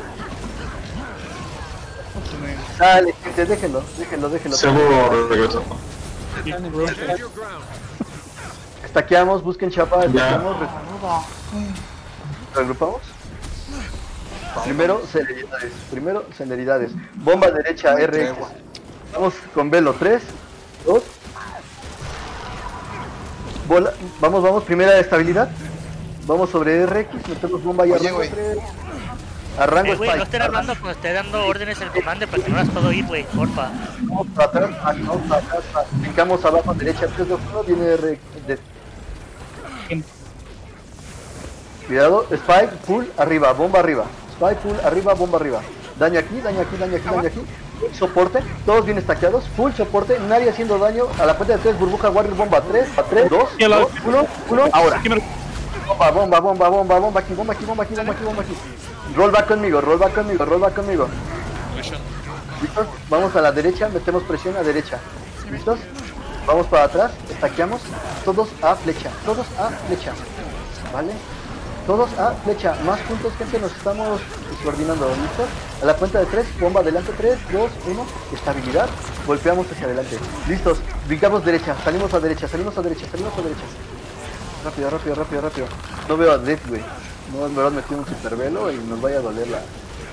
Dale, gente, déjenlo. Seguro regreso. Estaqueamos, busquen chapa, reagrupamos. Primero celeridades. Bomba derecha RX. Vamos con velo, 3, 2. Bola, vamos, primera de estabilidad. Vamos sobre RX, metemos bomba y arranco 3. Arranco no estén hablando cuando esté dando órdenes el comando para que no las puedo ir, güey, porfa. Vamos para atrás, brincamos abajo, derecha, 3, 2, 1, viene RX. Cuidado, spike, pull, arriba, bomba arriba. Spike, pull, arriba, bomba arriba. Daño aquí. Soporte, todos bien estaqueados. Full soporte, nadie haciendo daño. A la cuenta de 3, burbuja, warrior, bomba. 3, 2, 1, ahora. Bomba aquí. Rollback conmigo. ¿Listos? Vamos a la derecha, metemos presión a derecha. ¿Listos? Vamos para atrás, estaqueamos. Todos a flecha. ¿Vale? Todos a flecha, más puntos, gente, nos estamos coordinando, ¿listos? A la cuenta de 3, bomba adelante, 3, 2, 1, estabilidad, golpeamos hacia adelante. Listos, brincamos derecha, salimos a derecha. Rápido. No veo a Death, güey. No, en verdad metí un supervelo y nos vaya a doler la...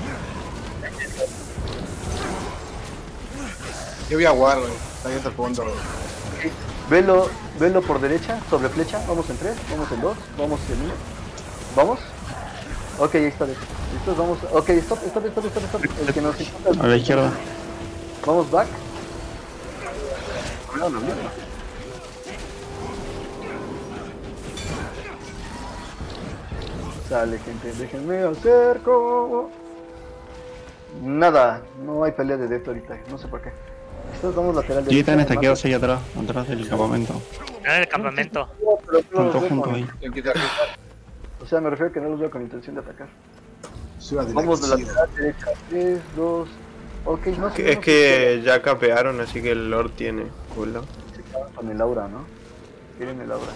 Yo voy a War, güey. Está ahí hasta el fondo, güey. Velo por derecha, sobre flecha, vamos en 3, vamos en 2, vamos en 1. ¿Vamos? Ok, ahí está. ¿Listos? Vamos. Ok, stop. El que nos a la izquierda. Vamos back. Sale, gente, déjenme acerco. Nada, no hay pelea de Death ahorita, no sé por qué. Estos vamos lateral derecha. Están estaqueados ahí atrás del campamento. En el campamento. Juntos ahí. O sea, me refiero a que no los veo con intención de atacar. Vamos de lateral derecha, 3, 2... Ok, no sé. Es que ya capearon, así que el Lord tiene culo. Se quedan con el aura, ¿no? Quieren el aura.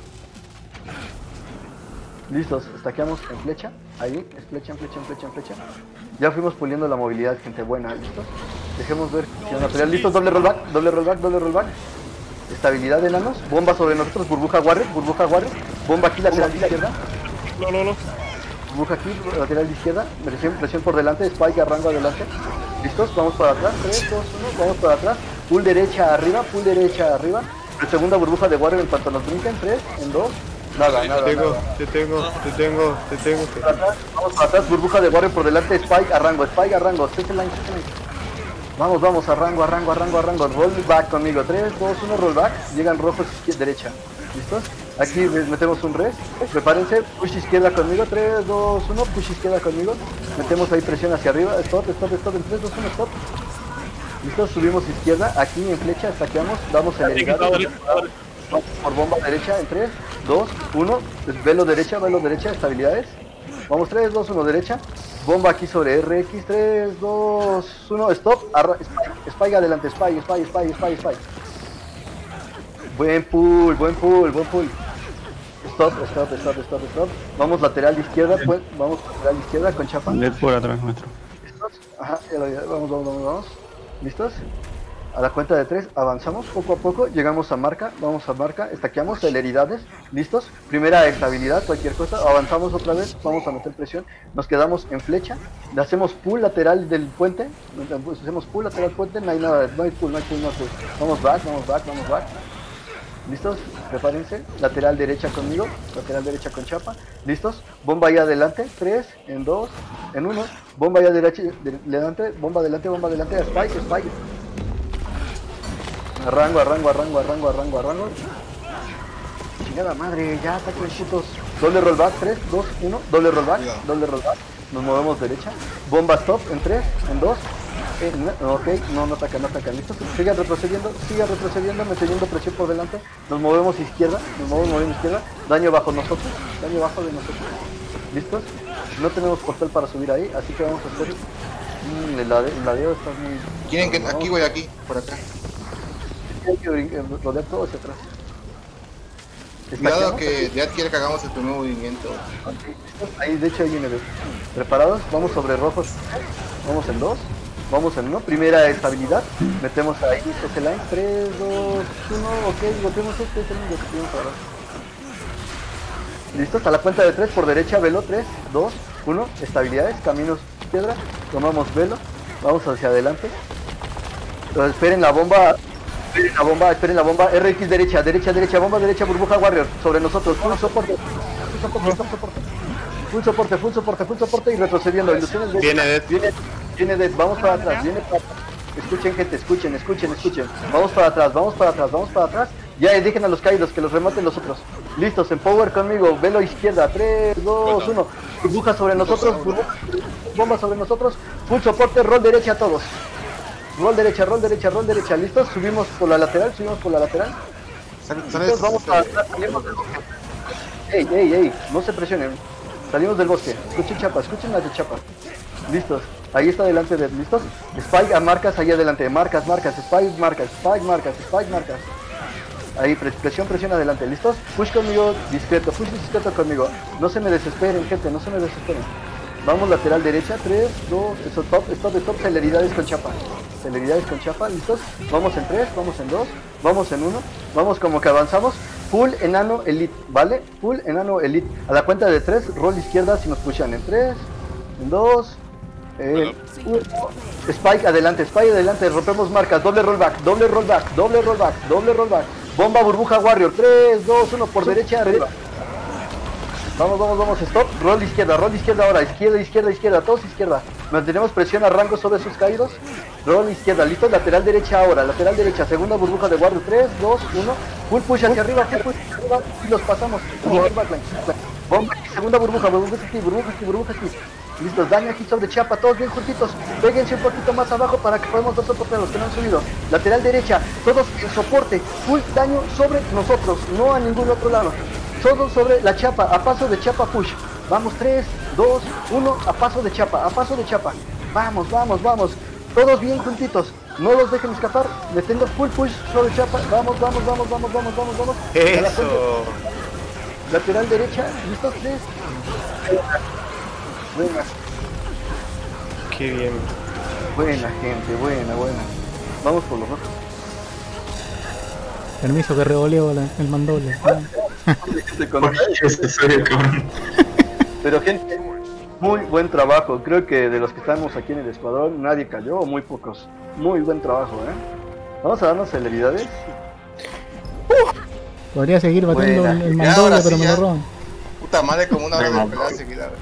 Listos, estaqueamos en flecha. Ahí, es flecha. Ya fuimos puliendo la movilidad, gente buena. ¿Listos? Dejemos ver si van a pelear. ¿Listos? Doble rollback. Estabilidad de enanos. Bomba sobre nosotros, burbuja warrior. Bomba aquí lateral izquierda. Burbuja aquí, lateral izquierda. Presión por delante, spike, arranco adelante. ¿Listos? Vamos para atrás. 3, 2, 1, vamos para atrás. Pull derecha arriba. La segunda burbuja de warrior en cuanto nos brinquen. 3, en 2, Nada, nada. Te tengo. Vamos para atrás, burbuja de Warrior por delante, Spike a rango, set line. Vamos, a rango. Roll back conmigo, 3, 2, 1, roll back. Llegan rojos, derecha. ¿Listos? Aquí metemos un res. Prepárense, push izquierda conmigo, 3, 2, 1, push izquierda conmigo. Metemos ahí presión hacia arriba, stop, en 3, 2, 1, stop. ¿Listos? Subimos izquierda, aquí en flecha, saqueamos, damos celeridad. Vamos por bomba derecha en 3, 2, 1. Velo derecha, estabilidades. Vamos 3, 2, 1, derecha. Bomba aquí sobre RX, 3, 2, 1, stop. Spike adelante, Spike. Buen pull. Stop. Vamos lateral izquierda, con chapa. Led por atrás nuestro. Ajá, vamos. ¿Listos? A la cuenta de 3, avanzamos poco a poco, llegamos a marca, estaqueamos celeridades, ¿listos? Primera estabilidad, cualquier cosa, avanzamos otra vez, vamos a meter presión, nos quedamos en flecha, le hacemos pull lateral del puente, no hay nada, no hay pull. Vamos back, ¿listos? Prepárense, lateral derecha conmigo, lateral derecha con chapa, ¿listos? Bomba ahí adelante, 3, en 2, en 1, bomba ahí adelante, bomba adelante, Spike. Arrango. Chingada madre, ya ataquen putos. Doble rollback, 3, 2, 1, doble rollback. Nos movemos derecha. Bomba stop en 3, en 2. Ok, no atacan. ¿Listos? Sigan retrocediendo, manteniendo presión por delante. Nos movemos izquierda, Daño bajo de nosotros. ¿Listos? No tenemos portal para subir ahí, así que vamos a hacer... el ladeo está muy... ¿Quieren que aquí voy aquí? Por acá. Hay que rodear todo hacia atrás. Cuidado que ya quiere que hagamos el primer movimiento. Ahí, de hecho, ahí viene. ¿Preparados? Vamos sobre rojos. Vamos en 2. Vamos en 1. Primera estabilidad. Metemos ahí este line. 3, 2, 1. Ok, golpeemos este. ¿Listos? A la cuenta de 3 por derecha, velo. 3, 2, 1. Estabilidades. Caminos piedra. Tomamos velo. Vamos hacia adelante. Entonces, esperen la bomba, RX derecha, bomba derecha, burbuja Warrior, sobre nosotros, full soporte y retrocediendo, ilusiones de... Viene Dead, vamos para atrás, escuchen gente, escuchen, vamos para atrás, ya dejen a los caídos, que los rematen los otros, listos, en power conmigo, velo izquierda, 3, 2, 1, burbuja sobre nosotros, bomba sobre nosotros, full soporte, roll derecha a todos. Roll derecha, ¿listos? Subimos por la lateral. Entonces vamos a atrás, salimos del bosque. Ey, no se presionen. Salimos del bosque. Escuchen las de chapa. Listos. Ahí está delante de... ¿Listos? Spike a marcas ahí adelante. Marcas. Spike marcas. Ahí, presión adelante. ¿Listos? Push conmigo, discreto conmigo. No se me desesperen, gente, Vamos lateral derecha, 3, 2, stop, celeridades con chapa, ¿listos? Vamos en 3, vamos en 2, vamos en 1, vamos como que avanzamos, full enano elite, ¿vale? A la cuenta de 3, roll izquierda si nos pushan en 3, en 2, en 1, Spike adelante, rompemos marcas, doble rollback, bomba burbuja Warrior, 3, 2, 1, por derecha, arriba. Vamos, stop, roll izquierda ahora, izquierda, todos izquierda. Mantenemos presión a rango sobre sus caídos. Roll izquierda, listo, lateral derecha ahora, segunda burbuja de Warrior, 3, 2, 1. Full push hacia arriba, y los pasamos. Bomba aquí, segunda burbuja aquí. Listos, daño aquí sobre chapa, todos bien juntitos. Péguense un poquito más abajo para que podamos dar soporte a los que no han subido. Lateral derecha, todos en soporte. Full daño sobre nosotros, no a ningún otro lado. Todos sobre la chapa, a paso de chapa push. Vamos, 3, 2, 1, a paso de chapa. Vamos. Todos bien juntitos. No los dejen escapar. Metiendo full push sobre chapa. Vamos. Eso. Lateral derecha, listos, 3. Buena. Qué bien. Buena, gente, buena. Vamos por los rojos. Permiso que revoleo el mandoble. Pero gente, muy buen trabajo. Creo que de los que estamos aquí en el escuadrón nadie cayó, o muy pocos. Muy buen trabajo, Vamos a darnos celeridades. Podría seguir batiendo Buena. el Ya, Mandoble, ahora pero sí, me ya. lo roban. Puta madre, como una hora de pelea seguida, güey.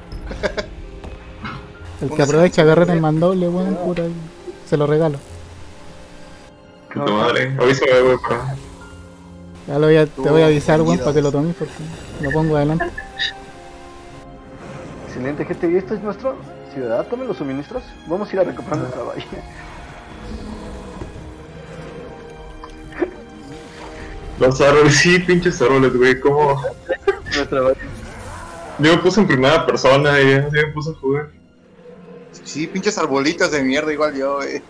El que aprovecha agarrar el Mandoble, weón, pura, se lo regalo. Puta madre, avísame, güey, para... Ya te voy a avisar, weón, para que lo tomes porque lo pongo adelante. Excelente, gente. ¿Y esto es nuestro ciudad? ¿Tomen los suministros? Vamos a ir a recoger nuestra bahía. Los árboles, sí, pinches árboles, güey, ¿cómo? Nuestra bahía. Yo me puse en primera persona y así me puse a jugar. Sí, pinches arbolitos de mierda, igual yo, güey.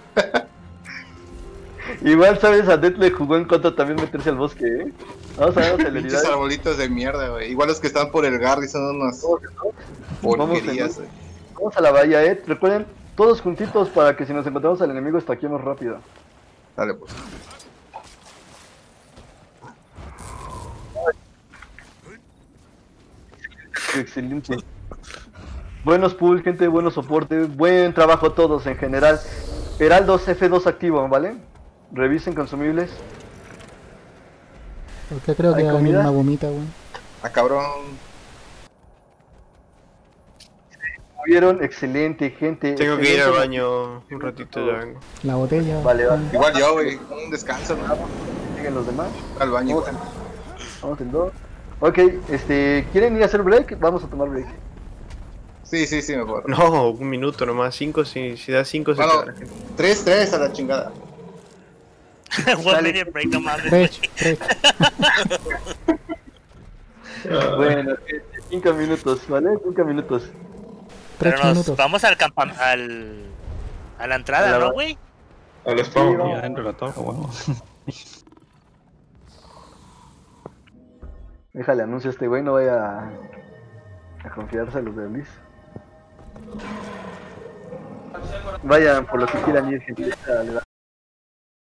Igual, ¿sabes? A Death le jugó en contra también meterse al bosque, ¿eh? Vamos a ver la Pinches celeridad. arbolitos de mierda, güey. Igual los que están por el Garry son unas porquerías, güey. Vamos a la bahía, ¿eh? Recuerden, todos juntitos para que si nos encontramos al enemigo estaquemos rápido. Dale, pues. Excelente. Buenos pools, gente, buenos soporte, buen trabajo todos en general. Heraldos F2 activo, ¿vale? Revisen consumibles. Porque creo que va a venir una gomita, weón. Ah, cabrón. Vieron, excelente, gente. Tengo que ir al excelente. baño un ratito, ya vengo. La botella. Vale, vale. Igual yo, güey. Un descanso, ¿no? Siguen los demás. Al baño, Vamos, igual. vamos en dos. Ok, ¿quieren ir a hacer break? Vamos a tomar break. Sí, mejor. No, un minuto nomás, 5, si da 5 se Bueno, queda la gente. 3 a la chingada. 1 minute break, no mames. Bueno, 5 minutos, ¿vale? 5 minutos. Pero 3 nos minutos. vamos al a la entrada, ¿no, güey? Al spawn. Sí, Y adentro de la torre, bueno. Déjale anuncio a este güey, no vaya a confiarse a los de Liz. Vayan por lo que quieran ir, gente. Le da.